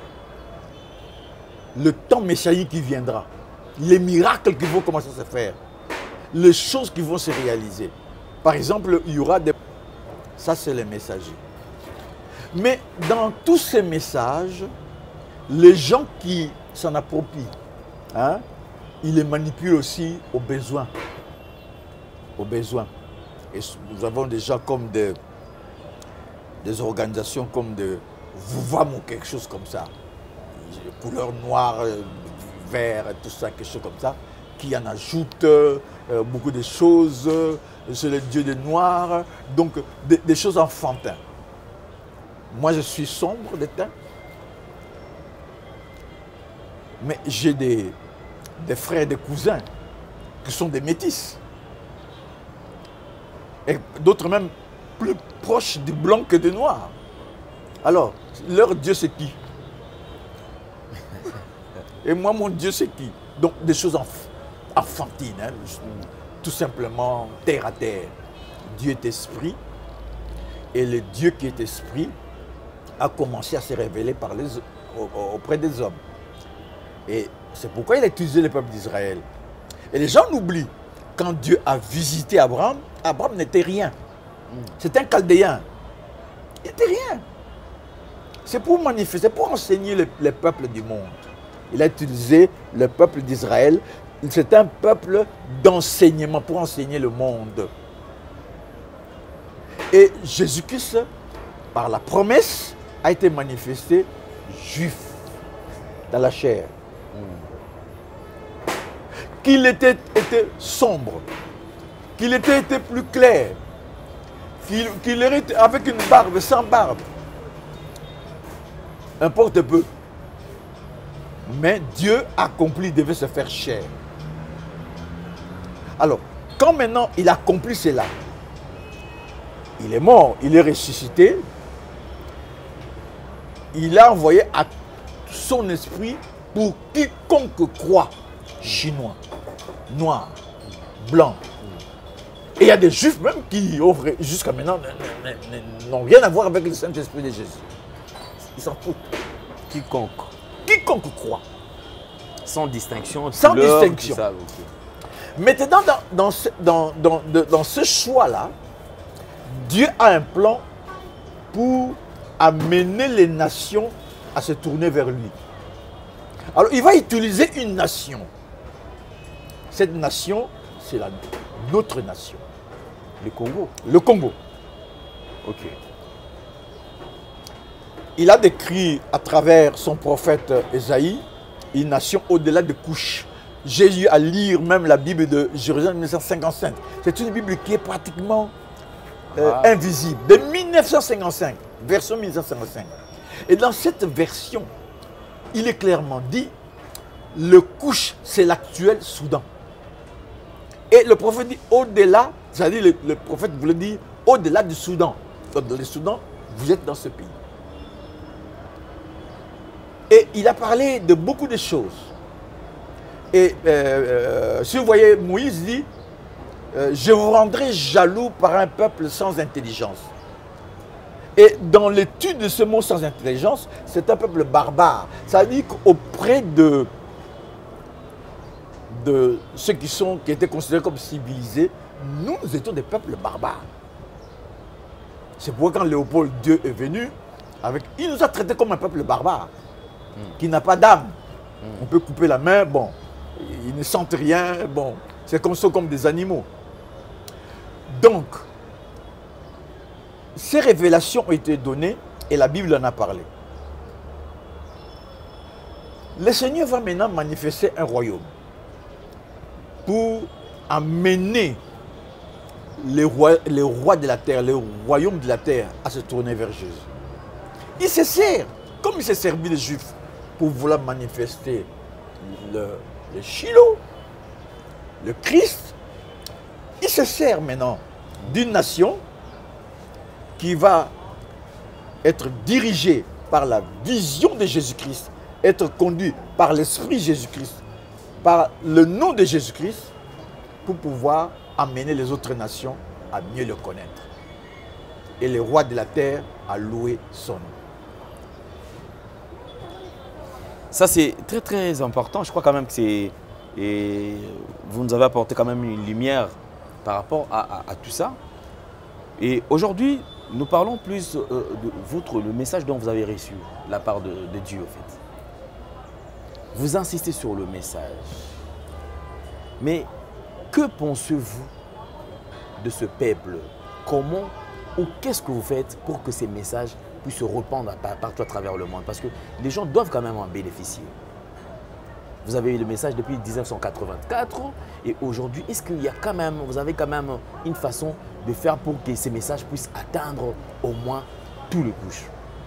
le temps messianique qui viendra, les miracles qui vont commencer à se faire, les choses qui vont se réaliser. Par exemple, il y aura des... Ça, c'est les messagers. Mais dans tous ces messages, les gens qui s'en approprient, hein, ils les manipulent aussi aux besoins. Aux besoins. Et nous avons déjà comme des, des organisations comme de Vouvam ou quelque chose comme ça. Couleur noire, vert, tout ça, quelque chose comme ça, qui en ajoute euh, beaucoup de choses, euh, c'est le dieu des noirs, donc des, des choses enfantines. Moi, je suis sombre de teint, mais j'ai des, des frères et des cousins qui sont des métis. Et d'autres même plus proches du blanc que du noir. Alors, leur Dieu c'est qui? Et moi, mon Dieu c'est qui? Donc, des choses enf enfantines, hein, tout simplement terre à terre. Dieu est esprit, et le Dieu qui est esprit a commencé à se révéler par les, auprès des hommes. Et c'est pourquoi il a utilisé le peuple d'Israël. Et les gens l'oublient. Quand Dieu a visité Abraham, Abraham n'était rien. C'était un Chaldéen. Il n'était rien. C'est pour manifester, pour enseigner les, les peuples du monde. Il a utilisé le peuple d'Israël. C'est un peuple d'enseignement, pour enseigner le monde. Et Jésus-Christ, par la promesse, a été manifesté juif dans la chair. Mm. Qu'il était, était sombre, qu'il était, était plus clair, qu'il qu'il était avec une barbe, sans barbe. Importe peu. Mais Dieu accompli devait se faire chair. Alors, quand maintenant il accomplit cela, il est mort, il est ressuscité, il a envoyé à son esprit pour quiconque croit, chinois, noir, blanc. Et il y a des juifs même qui, jusqu'à maintenant, n'ont rien à voir avec le Saint-Esprit de Jésus. Ils s'en foutent. Quiconque. Quiconque croit. Sans distinction. Sans couleur, distinction. Ça, okay. Maintenant, dans, dans ce, dans, dans, de, dans ce choix-là, Dieu a un plan pour amener les nations à se tourner vers lui. Alors, il va utiliser une nation. Cette nation, c'est la notre nation. Le Congo. Le Congo. Ok. Il a décrit à travers son prophète Ésaïe une nation au-delà de Couche. J'ai eu à lire même la Bible de Jérusalem mille neuf cent cinquante-cinq. C'est une Bible qui est pratiquement euh, ah. invisible. De mille neuf cent cinquante-cinq, version mille neuf cent cinquante-cinq. Et dans cette version, il est clairement dit, le Couche, c'est l'actuel Soudan. Et le prophète dit au-delà, c'est-à-dire le, le prophète voulait dire au-delà du Soudan. Donc dans le Soudan, vous êtes dans ce pays. Et il a parlé de beaucoup de choses. Et euh, euh, si vous voyez, Moïse dit, euh, je vous rendrai jaloux par un peuple sans intelligence. Et dans l'étude de ce mot sans intelligence, c'est un peuple barbare. Ça veut dire qu'auprès de, de ceux qui, sont, qui étaient considérés comme civilisés, nous, nous étions des peuples barbares. C'est pourquoi quand Léopold deux est venu, avec, il nous a traités comme un peuple barbare, mm. qui n'a pas d'âme. Mm. On peut couper la main, bon, ils ne sentent rien, bon, c'est comme ça comme des animaux. Donc, ces révélations ont été données et la Bible en a parlé. Le Seigneur va maintenant manifester un royaume pour amener les rois, les rois de la terre, les royaumes de la terre à se tourner vers Jésus. Il se sert, comme il s'est servi des Juifs pour vouloir manifester le, le Shiloh, le Christ, il se sert maintenant d'une nation qui va être dirigée par la vision de Jésus-Christ, être conduit par l'Esprit Jésus-Christ, par le nom de Jésus-Christ, pour pouvoir amener les autres nations à mieux le connaître. Et les rois de la terre à louer son nom. Ça, c'est très, très important. Je crois quand même que c'est... Et vous nous avez apporté quand même une lumière par rapport à, à, à tout ça. Et aujourd'hui, nous parlons plus euh, de votre, le message dont vous avez reçu de la part de, de Dieu, en fait. Vous insistez sur le message. Mais que pensez-vous de ce peuple? Comment ou qu'est-ce que vous faites pour que ces messages puissent se répandre partout à travers le monde? Parce que les gens doivent quand même en bénéficier. Vous avez eu le message depuis mille neuf cent quatre-vingt-quatre et aujourd'hui, est-ce qu'il y a quand même, vous avez quand même une façon de faire pour que ces messages puissent atteindre au moins tous les couches?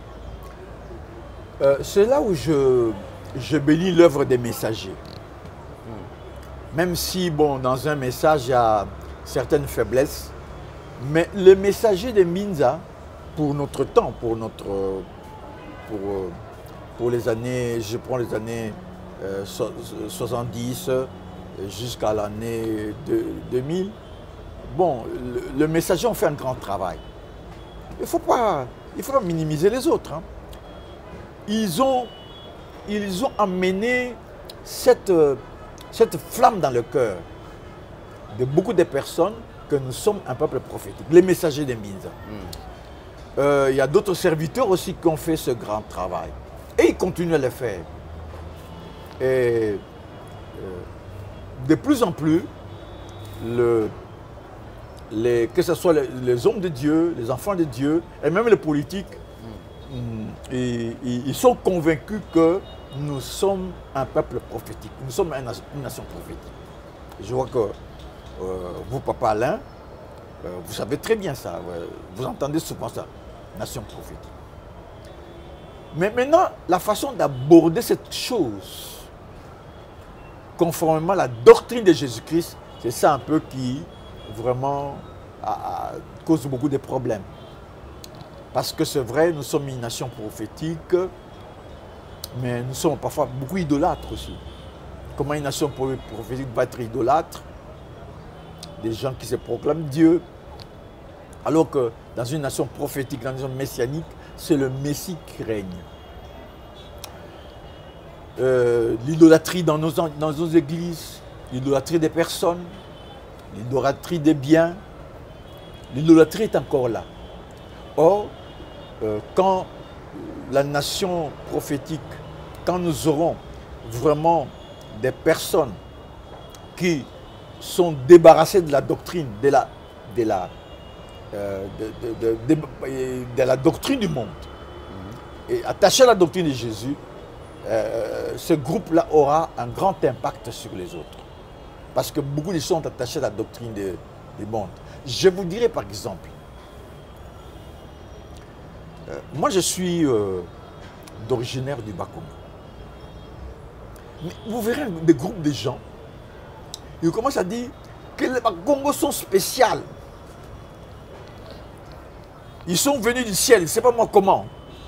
euh, C'est là où je, je bénis l'œuvre des messagers. Hmm. Même si, bon, dans un message, il y a certaines faiblesses, mais le messager de Mbinza, pour notre temps, pour, notre, pour, pour les années, je prends les années euh, soixante-dix jusqu'à l'année deux mille, bon, le, le messager a fait un grand travail. Il ne faut pas, il faut pas minimiser les autres. Hein. Ils, ont, ils ont amené cette, cette flamme dans le cœur de beaucoup de personnes que nous sommes un peuple prophétique, les messagers de Mbinza. Mm. Euh, il y a d'autres serviteurs aussi qui ont fait ce grand travail. Et ils continuent à le faire. Et euh, de plus en plus, le, les, que ce soit les, les hommes de Dieu, les enfants de Dieu, et même les politiques, mm. ils, ils sont convaincus que nous sommes un peuple prophétique. Nous sommes une, une nation prophétique. Je vois que Euh, vous, Papa Alain, euh, vous savez très bien ça. Euh, vous entendez souvent ça, nation prophétique. Mais maintenant, la façon d'aborder cette chose, conformément à la doctrine de Jésus-Christ, c'est ça un peu qui vraiment a, a, cause beaucoup de problèmes. Parce que c'est vrai, nous sommes une nation prophétique, mais nous sommes parfois beaucoup idolâtres aussi. Comment une nation prophétique va être idolâtre? Des gens qui se proclament Dieu, alors que dans une nation prophétique, dans une nation messianique, c'est le Messie qui règne. Euh, l'idolâtrie dans nos, dans nos églises, l'idolâtrie des personnes, l'idolâtrie des biens, l'idolâtrie est encore là. Or, euh, quand la nation prophétique, quand nous aurons vraiment des personnes qui sont débarrassés de la doctrine, de la, de la, euh, de, de, de, de, de la doctrine du monde. Mm-hmm. Et attachés à la doctrine de Jésus, euh, ce groupe-là aura un grand impact sur les autres. Parce que beaucoup de gens sont attachés à la doctrine de, du monde. Je vous dirais par exemple, euh, moi je suis euh, d'originaire du Bas-Congo. Mais vous verrez des groupes de gens, ils commencent à dire que les Congos sont spéciaux. Ils sont venus du ciel, je ne sais pas moi comment.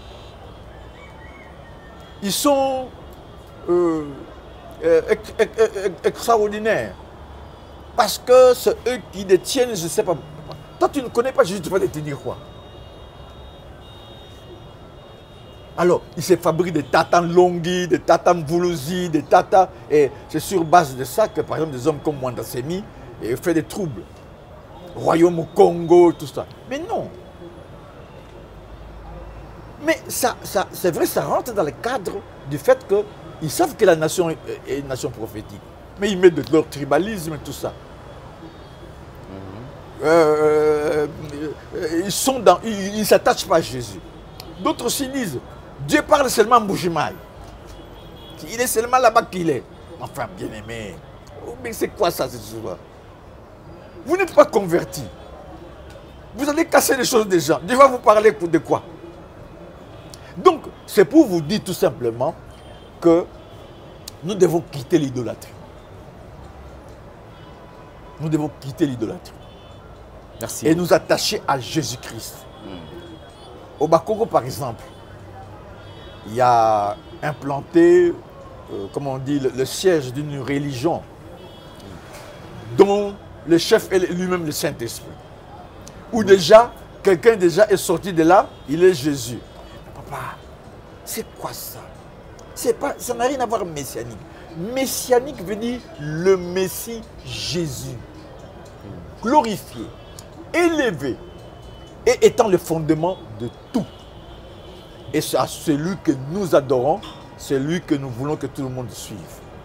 Ils sont euh, euh, ex ex ex extraordinaires. Parce que c'est eux qui détiennent, je ne sais pas. Toi, tu ne connais pas Jésus, tu vas te dire quoi? Alors, il se fabrique des tatas Longhi, des tatas Mvoulouzi, des tatas. Et c'est sur base de ça que, par exemple, des hommes comme Mwanda Semi font des troubles. Royaume au Congo, tout ça. Mais non. Mais ça, ça, c'est vrai, ça rentre dans le cadre du fait qu'ils savent que la nation est, est une nation prophétique. Mais ils mettent de leur tribalisme et tout ça. Mm-hmm. euh, euh, ils sont dans, ils ne s'attachent pas à Jésus. D'autres aussi disent, Dieu parle seulement en Boujimaï. Il est seulement là-bas qu'il est. Enfin, bien aimé. Mais c'est quoi ça, cette histoire? Vous n'êtes pas converti. Vous allez casser les choses des gens. Dieu va vous parler de quoi? Donc, c'est pour vous dire tout simplement que nous devons quitter l'idolâtrie. Nous devons quitter l'idolâtrie. Merci. Et nous attacher à Jésus-Christ. Mm. Au Bas-Congo, par exemple, il y a implanté, euh, comment on dit, le, le siège d'une religion dont le chef est lui-même le Saint-Esprit. Où déjà, quelqu'un déjà est sorti de là, il est Jésus. Papa, c'est quoi ça? C'est pas, ça n'a rien à voir avec messianique. Messianique veut dire le Messie Jésus. Glorifié, élevé, et étant le fondement de tout. Et c'est à celui que nous adorons, c'est lui que nous voulons que tout le monde suive.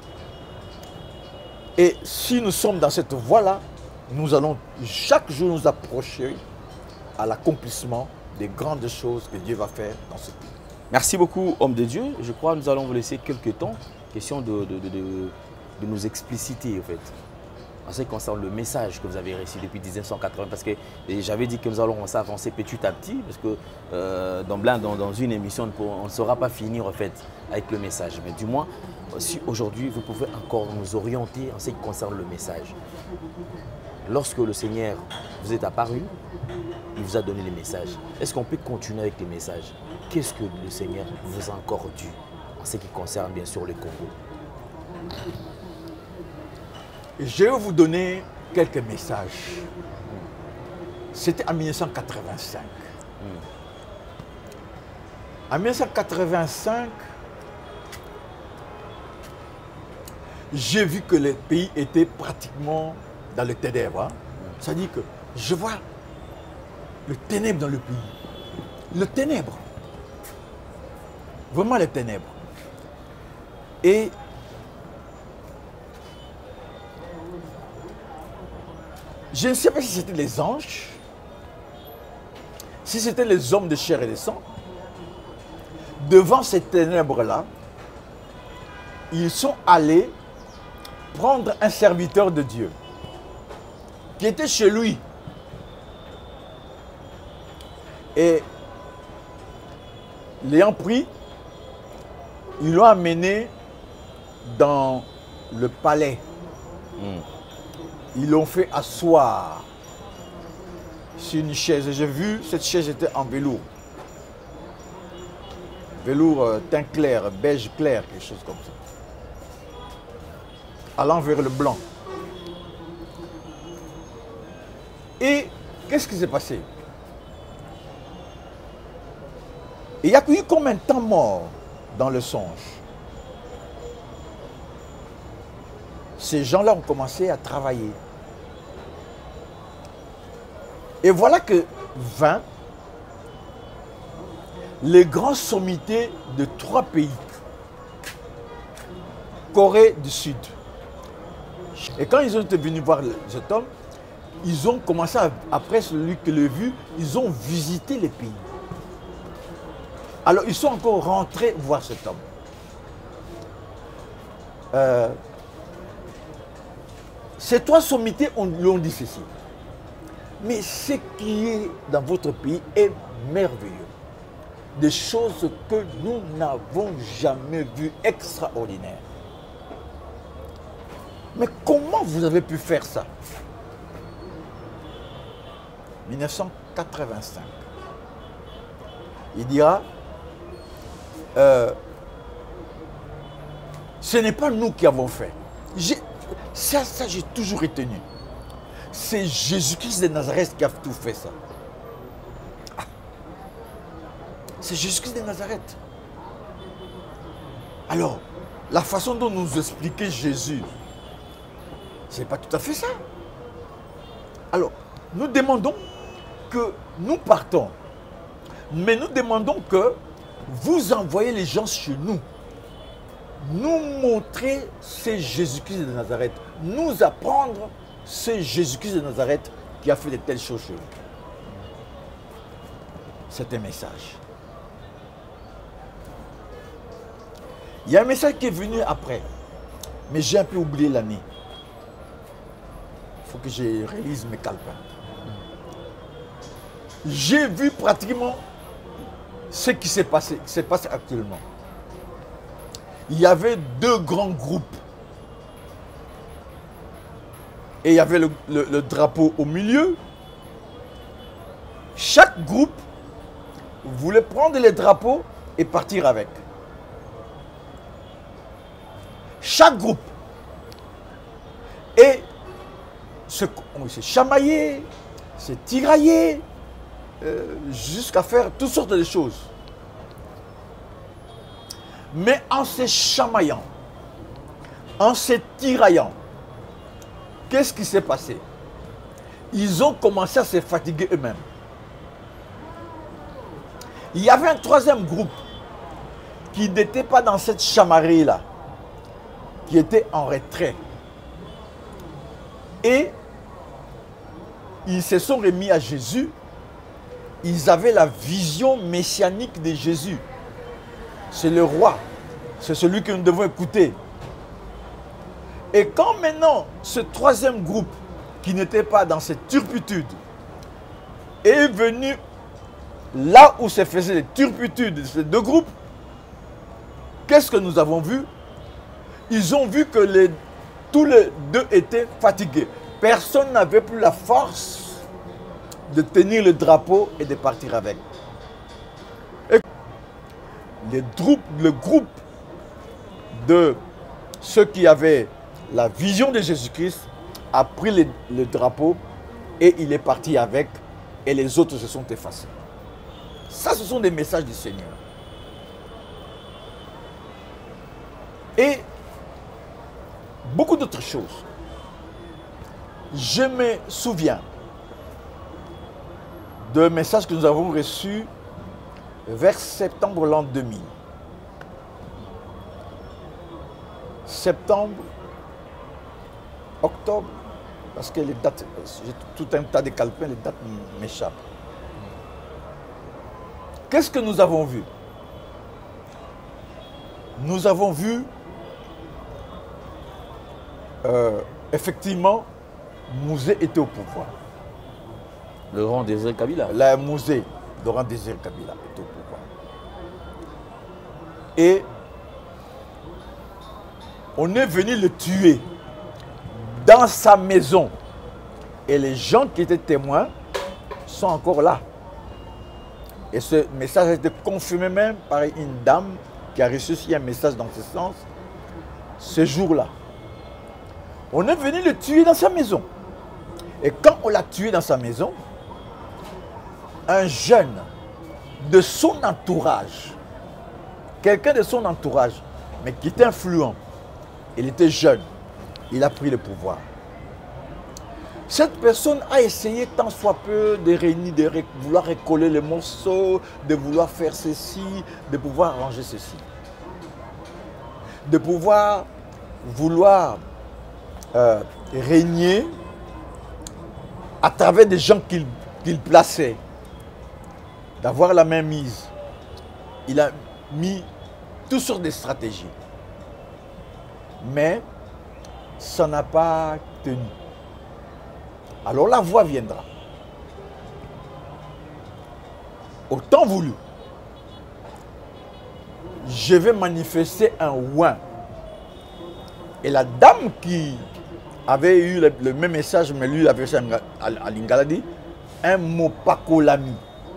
Et si nous sommes dans cette voie-là, nous allons chaque jour nous approcher à l'accomplissement des grandes choses que Dieu va faire dans ce pays. Merci beaucoup, homme de Dieu. Je crois que nous allons vous laisser quelques temps. Question de, de, de, de, de nous expliciter, en fait, en ce qui concerne le message que vous avez reçu depuis mille neuf cent quatre-vingts. Parce que j'avais dit que nous allons s'avancer petit à petit, parce que euh, dans, dans, dans une émission, on ne saura pas finir, en fait, avec le message. Mais du moins, si aujourd'hui, vous pouvez encore nous orienter en ce qui concerne le message. Lorsque le Seigneur vous est apparu, il vous a donné les messages. Est-ce qu'on peut continuer avec les messages? Qu'est-ce que le Seigneur vous a encore dû en ce qui concerne bien sûr le Congo? Je vais vous donner quelques messages. C'était en mille neuf cent quatre-vingt-cinq. En mille neuf cent quatre-vingt-cinq, j'ai vu que le pays était pratiquement dans le ténèbres. Hein. C'est-à-dire que je vois le ténèbre dans le pays. Le ténèbre. Vraiment les ténèbres. Et je ne sais pas si c'était les anges, si c'était les hommes de chair et de sang. Devant ces ténèbres-là, ils sont allés prendre un serviteur de Dieu qui était chez lui. Et l'ayant pris, ils l'ont amené dans le palais. Mm. Ils l'ont fait asseoir sur une chaise. J'ai vu, cette chaise était en velours. Velours euh, teint clair, beige clair, quelque chose comme ça. Allant vers le blanc. Et qu'est-ce qui s'est passé? Il y a eu combien de temps mort dans le songe? Ces gens-là ont commencé à travailler. Et voilà que vint les grands sommités de trois pays. Corée du Sud. Et quand ils ont été venus voir cet homme, ils ont commencé, à, après celui qui l'a vu, ils ont visité les pays. Alors ils sont encore rentrés voir cet homme. Euh, ces trois sommités on, lui ont dit ceci. Mais ce qui est dans votre pays est merveilleux. Des choses que nous n'avons jamais vues, extraordinaires. Mais comment vous avez pu faire ça? mille neuf cent quatre-vingt-cinq. Il dira, euh, ce n'est pas nous qui avons fait. Ça, ça j'ai toujours retenu. C'est Jésus-Christ de Nazareth qui a tout fait ça. Ah. C'est Jésus-Christ de Nazareth. Alors, la façon dont nous expliquait Jésus, c'est pas tout à fait ça. Alors, nous demandons que nous partons. Mais nous demandons que vous envoyez les gens chez nous. Nous montrer c'est Jésus-Christ de Nazareth. Nous apprendre c'est Jésus-Christ de Nazareth qui a fait de telles choses chez nous. C'est un message. Il y a un message qui est venu après. Mais j'ai un peu oublié l'année. Il faut que je réalise mes calepins. J'ai vu pratiquement ce qui s'est passé, qui se passe actuellement. Il y avait deux grands groupes. Et il y avait le, le, le drapeau au milieu. Chaque groupe voulait prendre les drapeaux et partir avec. Chaque groupe. Et on s'est chamaillé, s'est tiraillé, euh, jusqu'à faire toutes sortes de choses. Mais en se chamaillant, en se tiraillant, qu'est-ce qui s'est passé? Ils ont commencé à se fatiguer eux-mêmes. Il y avait un troisième groupe qui n'était pas dans cette chamarrée-là, qui était en retrait. Et ils se sont remis à Jésus. Ils avaient la vision messianique de Jésus. C'est le roi. C'est celui que nous devons écouter. Et quand maintenant, ce troisième groupe, qui n'était pas dans cette turpitude, est venu là où se faisaient les turpitudes de ces deux groupes, qu'est-ce que nous avons vu? Ils ont vu que les, tous les deux étaient fatigués. Personne n'avait plus la force de tenir le drapeau et de partir avec. Et les groupes, le groupe de ceux qui avaient la vision de Jésus-Christ a pris le, le drapeau et il est parti avec, et les autres se sont effacés. Ça, ce sont des messages du Seigneur. Et beaucoup d'autres choses. Je me souviens de messages que nous avons reçus vers septembre l'an deux mille. Septembre, octobre, parce que les dates, j'ai tout un tas de calepins, les dates m'échappent. Qu'est-ce que nous avons vu? Nous avons vu, euh, effectivement, Mouzé était au pouvoir. Le grand Désiré Kabila. Le Mouzé, le grand Désiré Kabila était au pouvoir. Et on est venu le tuer dans sa maison. Et les gens qui étaient témoins sont encore là. Et ce message a été confirmé même par une dame qui a reçu aussi un message dans ce sens, ce jour-là. On est venu le tuer dans sa maison. Et quand on l'a tué dans sa maison, un jeune de son entourage, quelqu'un de son entourage, mais qui était influent, il était jeune, il a pris le pouvoir. Cette personne a essayé tant soit peu de réunir, de ré, vouloir recoller les morceaux, de vouloir faire ceci, de pouvoir arranger ceci. De pouvoir vouloir euh, régner à travers des gens qu'il qu'il plaçait, d'avoir la main mise. Il a mis toutes sortes de stratégies. Mais ça n'a pas tenu. Alors la voix viendra. Au temps voulu, je vais manifester un ouin. Et la dame qui avait eu le, le même message, mais lui avait fait à Lingala dit, un mot pakolami.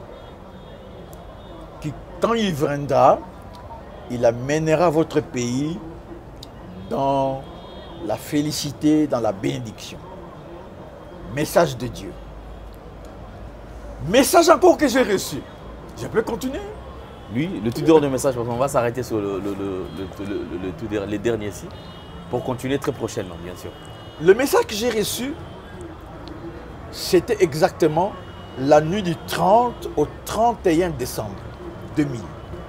Qui, quand il viendra, il amènera votre pays dans la félicité, dans la bénédiction. Message de Dieu. Message encore que j'ai reçu. Je peux continuer? Lui, le tout dernier message, parce qu'on va s'arrêter sur le, le, le, le, le, le, le tout dernier, les derniers ici, pour continuer très prochainement, bien sûr. Le message que j'ai reçu, c'était exactement la nuit du trente au trente et un décembre deux mille.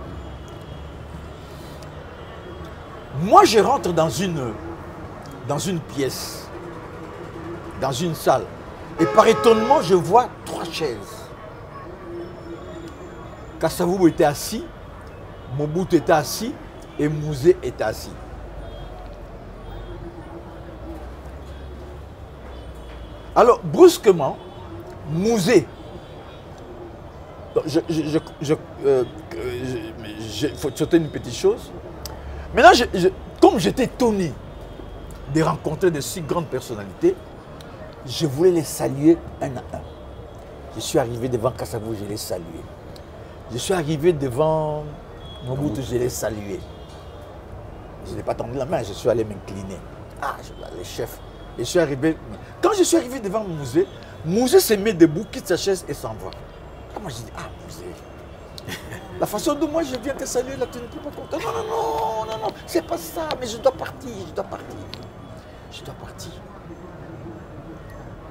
Moi, je rentre dans une, dans une pièce, dans une salle, et par étonnement, je vois trois chaises. Kassavou était assis, Mobutu était assis, et Mouzé était assis. Alors, brusquement, Mouzé, je, je, je, je, euh, je, faut sauter une petite chose. Maintenant, je, je, comme j'étais étonné de rencontrer de si grandes personnalités, je voulais les saluer un à un. Je suis arrivé devant Kassavou, je l'ai salué. Je suis arrivé devant Mobutu, je l'ai salué. Je n'ai pas tendu la main, je suis allé m'incliner. Ah, je vois les chefs. Et je suis arrivé. Quand je suis arrivé devant Mouzé, Mouzé se met debout, quitte sa chaise et s'en va. Ah, moi, je dis, ah, Mouzé. La façon dont moi je viens te saluer, là, tu n'es pas content. Non, non, non, non, non, c'est pas ça, mais je dois partir, je dois partir. Je dois partir.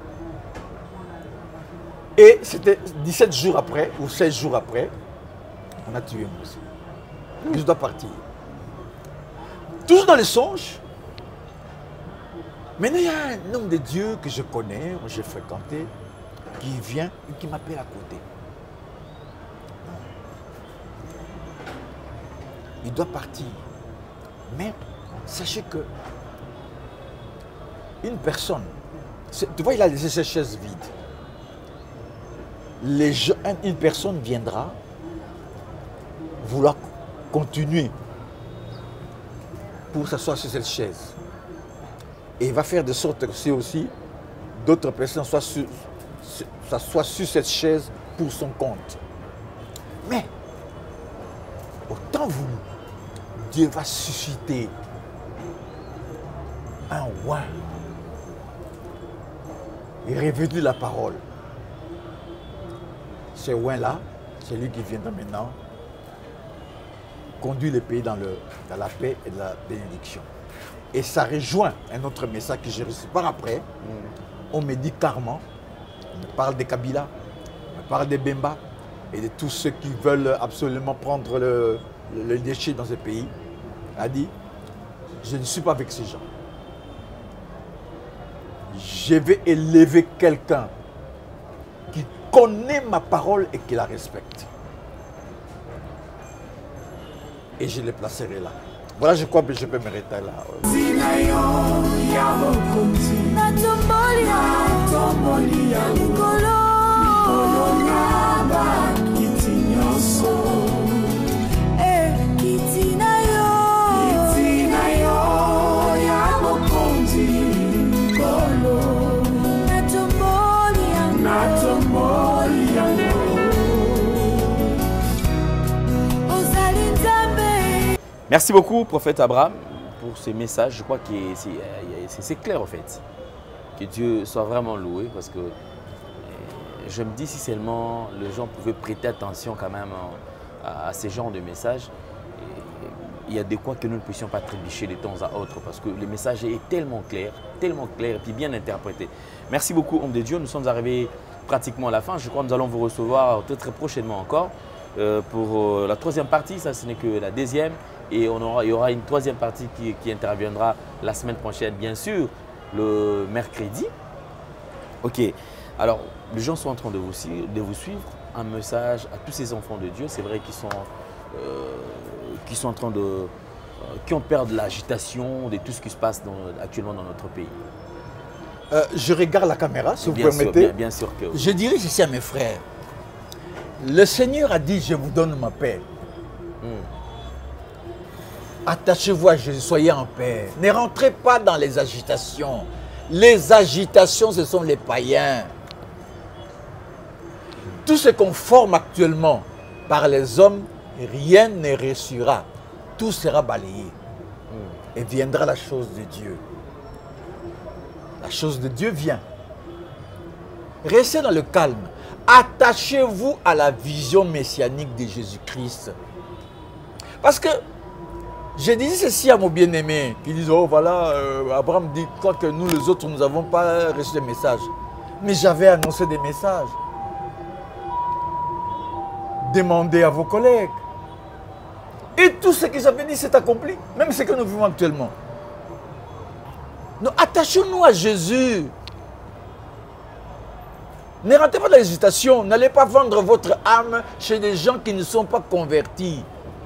Et c'était dix-sept jours après, ou seize jours après, m'a tué moi aussi. Je dois partir. Toujours dans les songes. Maintenant, il y a un homme de Dieu que je connais, que j'ai fréquenté, qui vient et qui m'appelle à côté. Il doit partir. Mais sachez que une personne, tu vois, il a laissé ses chaises vides. Les gens, une personne viendra vouloir continuer pour s'asseoir sur cette chaise. Et il va faire de sorte que c'est aussi d'autres personnes soient sur, s'assoient sur cette chaise pour son compte. Mais, autant voulu, Dieu va susciter un roi. Il est revenu la parole. Ce roi-là, c'est lui qui viendra maintenant conduire le pays dans, le, dans la paix et la bénédiction. Et ça rejoint un autre message que j'ai reçu par après. Mm. On me dit carrément, on me parle des Kabila, on me parle des Bemba et de tous ceux qui veulent absolument prendre le, le, le déchet dans ce pays. A dit, je ne suis pas avec ces gens. Je vais élever quelqu'un qui connaît ma parole et qui la respecte. Et je les placerai là. Voilà, je crois que je peux m'arrêter là. Merci beaucoup, prophète Abraham, pour ce message. Je crois que c'est clair, en fait. Que Dieu soit vraiment loué, parce que je me dis si seulement les gens pouvaient prêter attention quand même à, à ces genres de messages, il y a des quoi que nous ne puissions pas trébucher de temps à autre, parce que le message est tellement clair, tellement clair et puis bien interprété. Merci beaucoup, homme de Dieu. Nous sommes arrivés pratiquement à la fin. Je crois que nous allons vous recevoir très, très prochainement encore euh, pour euh, la troisième partie. Ça, ce n'est que la deuxième. Et on aura, il y aura une troisième partie qui, qui interviendra la semaine prochaine, bien sûr, le mercredi. Ok, alors les gens sont en train de vous, de vous suivre. Un message à tous ces enfants de Dieu, c'est vrai qu'ils sont, euh, qui sont en train de, euh, qui ont peur de l'agitation, de tout ce qui se passe dans, actuellement dans notre pays. Euh, je regarde la caméra, si bien vous sûr, permettez. Bien, bien sûr que oui. Je dirais ceci à mes frères. Le Seigneur a dit, je vous donne ma paix. Hmm. Attachez-vous à Jésus, soyez en paix. Ne rentrez pas dans les agitations. Les agitations, ce sont les païens. Tout ce qu'on forme actuellement par les hommes, rien ne réussira. Tout sera balayé. Et viendra la chose de Dieu. La chose de Dieu vient. Restez dans le calme. Attachez-vous à la vision messianique de Jésus-Christ. Parce que je disais ceci à mon bien-aimé, qui disait, oh voilà, euh, Abraham dit quoi que nous les autres, nous n'avons pas reçu des messages. Mais j'avais annoncé des messages. Demandez à vos collègues. Et tout ce que j'avais dit s'est accompli, même ce que nous vivons actuellement. Nous attachons-nous à Jésus. Ne rentrez pas dans l'hésitation, n'allez pas vendre votre âme chez des gens qui ne sont pas convertis.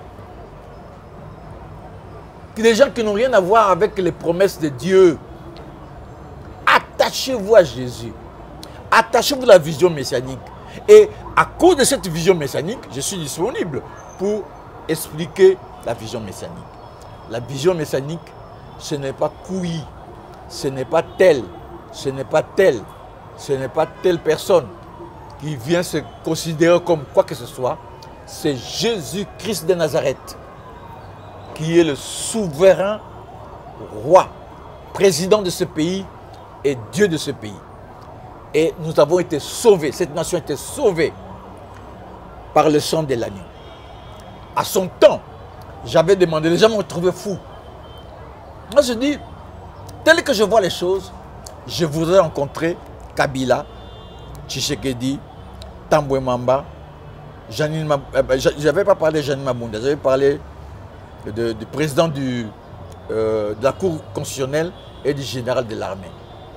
Des gens qui n'ont rien à voir avec les promesses de Dieu. Attachez-vous à Jésus. Attachez-vous à la vision messianique. Et à cause de cette vision messianique, je suis disponible pour expliquer la vision messianique. La vision messianique, ce n'est pas couillis, ce n'est pas tel, ce n'est pas tel, ce n'est pas telle personne qui vient se considérer comme quoi que ce soit. C'est Jésus-Christ de Nazareth, qui est le souverain roi, président de ce pays et Dieu de ce pays. Et nous avons été sauvés, cette nation a été sauvée par le sang de l'agneau. À son temps, j'avais demandé, les gens m'ont trouvé fou. Moi je dis, tel que je vois les choses, je voudrais rencontrer Kabila, Tshisekedi, Tambwe Mamba, Janine, j'avais pas parlé de Janine Mabunda, j'avais parlé de, du président du, euh, de la Cour constitutionnelle et du général de l'armée.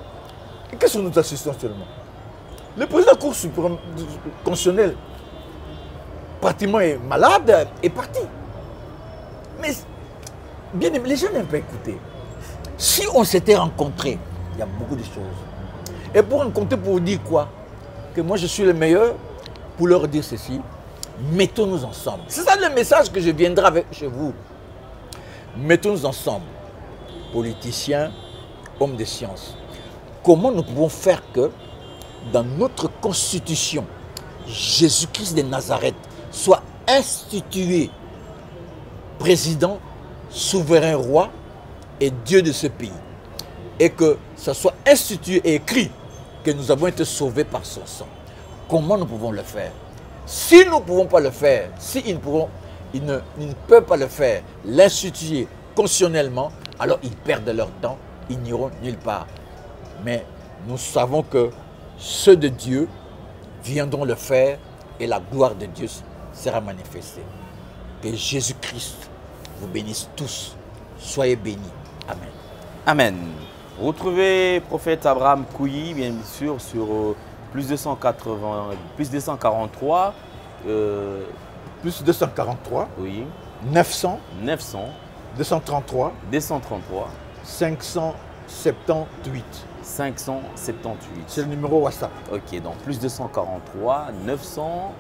Et qu'est-ce que nous assistons actuellement? Le président de la Cour suprême constitutionnelle, pratiquement est malade, est parti. Mais bien aimé, les gens n'aiment pas écouter. Si on s'était rencontrés, il y a beaucoup de choses. Et pour rencontrer, pour vous dire quoi? Que moi je suis le meilleur, pour leur dire ceci, mettons-nous ensemble. C'est ça le message que je viendrai avec chez vous. Mettons-nous ensemble, politiciens, hommes de science. Comment nous pouvons faire que dans notre constitution, Jésus-Christ de Nazareth soit institué président, souverain roi et Dieu de ce pays. Et que ça soit institué et écrit que nous avons été sauvés par son sang. Comment nous pouvons le faire? Si nous ne pouvons pas le faire, si ils ne, pourront, ils ne, ils ne peuvent pas le faire, l'instituer constitutionnellement, alors ils perdent leur temps, ils n'iront nulle part. Mais nous savons que ceux de Dieu viendront le faire et la gloire de Dieu sera manifestée. Que Jésus-Christ vous bénisse tous. Soyez bénis. Amen. Amen. Retrouvez prophète Abraham Kouyi, bien sûr, sur euh, plus deux cent quatre-vingts, plus deux cent quarante-trois. Euh, plus deux cent quarante-trois. Oui. neuf cents. neuf cents. deux cent trente-trois. deux cent trente-trois. cinq cent soixante-dix-huit. cinq cent soixante-dix-huit. C'est le numéro WhatsApp. Ok, donc plus deux cent quarante-trois, neuf cents.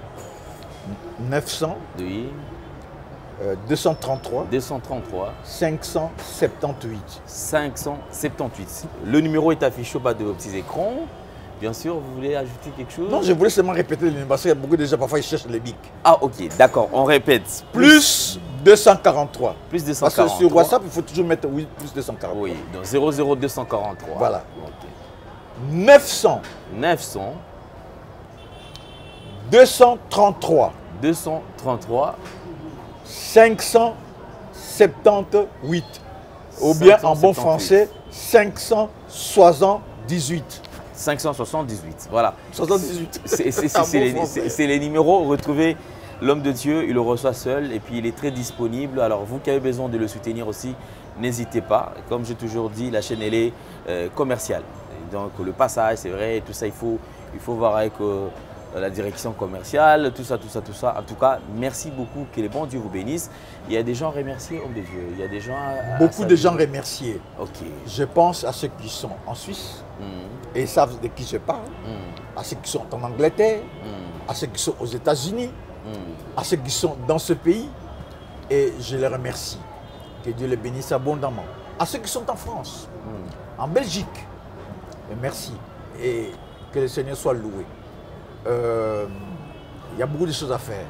neuf cents. Oui. Euh, deux cent trente-trois. deux cent trente-trois. cinq cent soixante-dix-huit. cinq cent soixante-dix-huit. Le numéro est affiché au bas de vos petits écrans. Bien sûr, vous voulez ajouter quelque chose? Non, je voulais seulement répéter le numéro parce qu'il y a beaucoup de gens, parfois ils cherchent les bics. Ah, ok, d'accord, on répète. Plus deux cent quarante-trois. Plus deux cent quarante-trois. Parce que sur WhatsApp, il faut toujours mettre oui, plus deux cent quarante-trois. Oui, donc zéro zéro deux cent quarante-trois. Voilà. Okay. neuf cents. neuf cents. deux cent trente-trois. deux cent trente-trois. cinq cent soixante-dix-huit. Ou bien en bon français, cinq cent soixante-dix-huit. cinq cent soixante-dix-huit, voilà. soixante-dix-huit. C'est les numéros. Retrouvez l'homme de Dieu, il le reçoit seul et puis il est très disponible. Alors vous qui avez besoin de le soutenir aussi, n'hésitez pas. Comme j'ai toujours dit, la chaîne elle est euh, commerciale. Donc le passage, c'est vrai, tout ça, il faut, il faut voir avec euh, la direction commerciale, tout ça, tout ça, tout ça. En tout cas, merci beaucoup, que les bons Dieu vous bénissent. Il y a des gens remerciés, homme de Dieu. Il y a des gens à, à Beaucoup de gens remerciés. Ok. Je pense à ceux qui sont en Suisse Mmh. et savent de qui je parle, Mmh. à ceux qui sont en Angleterre, Mmh. à ceux qui sont aux États-Unis, Mmh. à ceux qui sont dans ce pays. Et je les remercie. Que Dieu les bénisse abondamment. À ceux qui sont en France, Mmh. en Belgique, et merci. Et que le Seigneur soit loué. Euh, il y a beaucoup de choses à faire.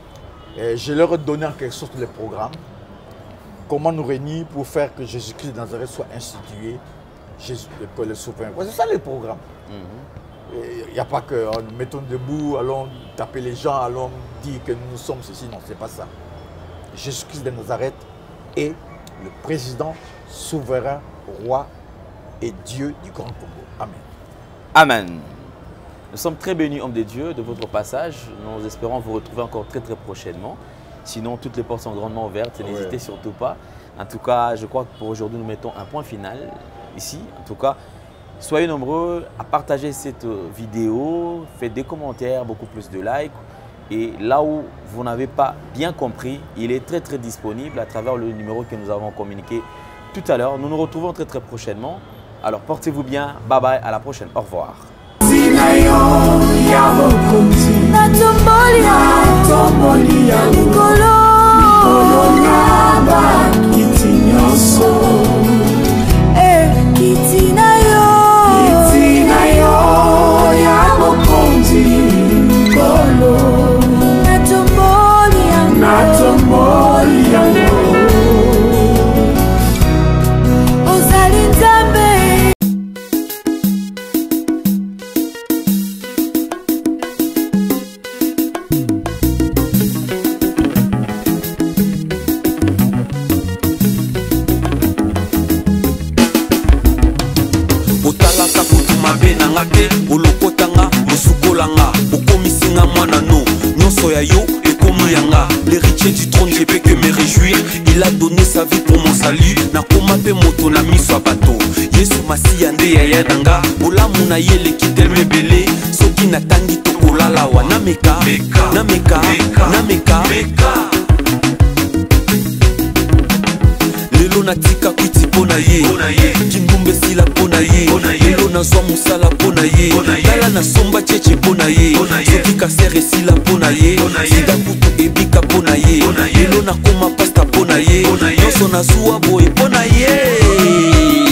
Et je leur ai donné en quelque sorte les programmes. Comment nous réunir pour faire que Jésus-Christ de Nazareth soit institué, Jésus, que le souverain. C'est ça les programmes. Mmh. Il n'y a pas que oh, nous mettons debout, allons taper les gens, allons dire que nous sommes ceci. Non, c'est pas ça. Jésus-Christ de Nazareth est le président, souverain, roi et Dieu du Grand Congo. Amen. Amen. Nous sommes très bénis, hommes de Dieu, de votre passage. Nous espérons vous retrouver encore très très prochainement. Sinon, toutes les portes sont grandement ouvertes. Ouais. N'hésitez surtout pas. En tout cas, je crois que pour aujourd'hui, nous mettons un point final ici. En tout cas, soyez nombreux à partager cette vidéo. Faites des commentaires, beaucoup plus de likes. Et là où vous n'avez pas bien compris, il est très très disponible à travers le numéro que nous avons communiqué tout à l'heure. Nous nous retrouvons très très prochainement. Alors portez-vous bien. Bye bye. À la prochaine. Au revoir. olokotanga musukolanga okomisinga mwana no nyonso nyonso ya yo ekomi yanga. L'héritier du trône, je peux que me réjouir. Il a donné sa vie pour mon salut. Nakoma pe moto na miso bateau. Yesu masiya nde yaya nanga. Bolamu na ye leki telme belé. Soki natangi tokolala wa nameka, nameka, nameka. Lelo natika kwiti pona ye, kindumbe sila pona ye. Lelo nazwa musala pona ye, tala nasomba cheche pona ye. Soki kasere sila pona ye, sida kutu ebika pona ye. Lelo nakoma pasta pona ye, nyonso nazuwa boye pona ye.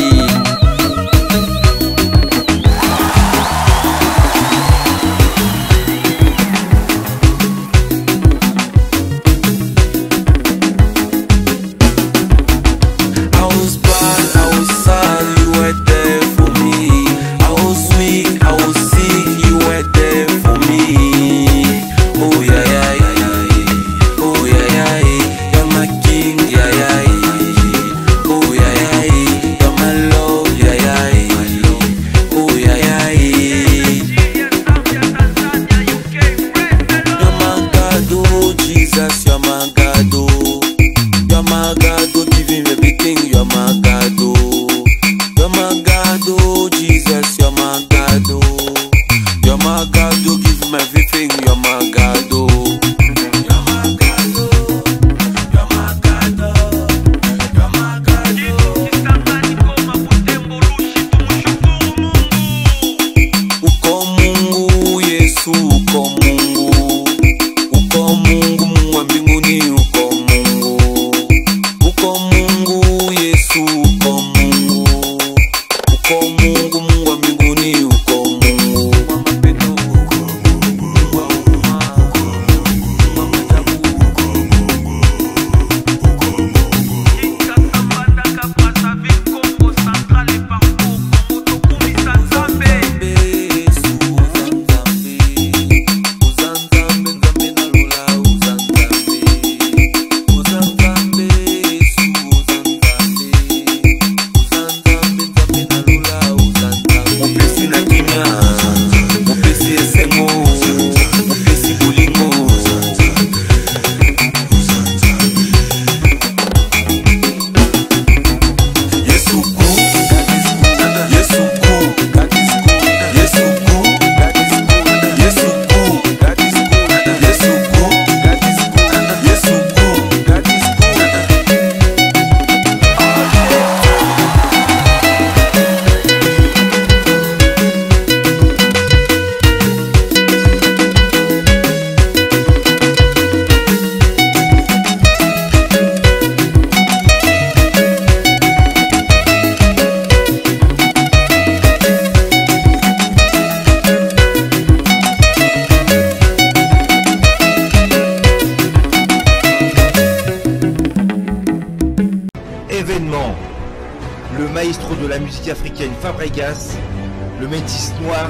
Le maestro de la musique africaine Fabregas, le métis noir.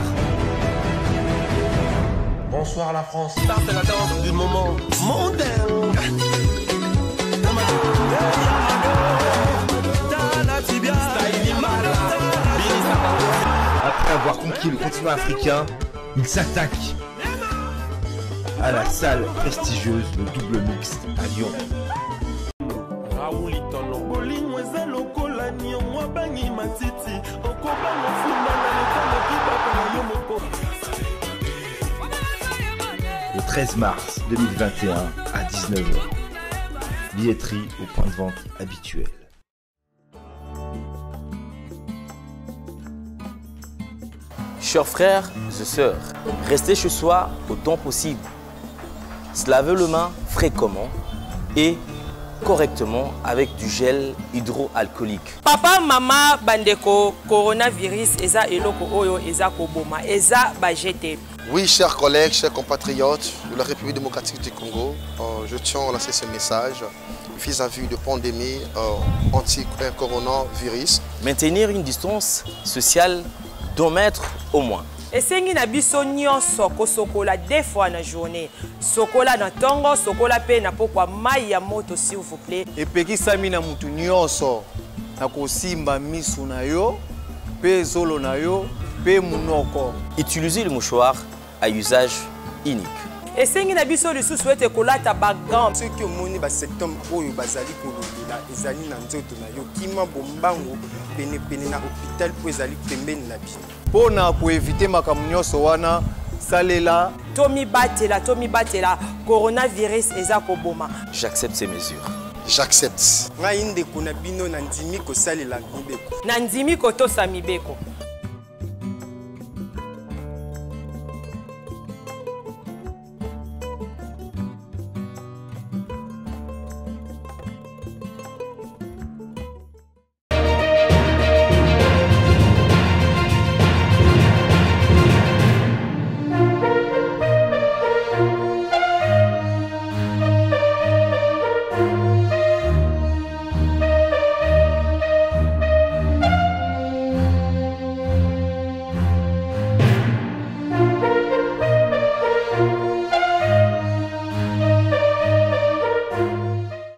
Bonsoir la France. Ça c'est la danse du moment mondain. Après avoir conquis le continent africain, il s'attaque à la salle prestigieuse de double mixte à Lyon. Le treize mars deux mille vingt et un à dix-neuf heures. Billetterie au point de vente habituel. Chers frères et sœurs, restez chez soi autant possible. Se laver les mains fréquemment et correctement avec du gel hydroalcoolique. Papa, maman, bandeko, coronavirus, eza eloko oyo, eza koboma, eza bajete. Oui, chers collègues, chers compatriotes de la République démocratique du Congo, euh, je tiens à lancer ce message vis-à-vis de pandémie euh, anti-coronavirus. Maintenir une distance sociale d'un mètre au moins. Esengi na biso nyonso ko sokola deux fois na journée. Sokola na tongo, sokola pe na pokwa mai ya moto s'il vous plaît. Epekisami na mutu nyonso na kosimba misu na yo, pe zolo na yo, pe munoko. Utilisez le mouchoir à usage unique. esengi na biso lisusu ete kolata bagam soki omoni basectom oyo bazali kolobela ezali na nzoto na yo kima bombango penepene na hôpital po ezali pembeni na bino mpona koevite makambo nyonso wana salela tomibatela tomibatela coronavirus eza koboma. J'accepte ces mesures. J'accepte. ngai ndeko na bino na ndimi kosalela mibeko na ndimi kotosa mibeko.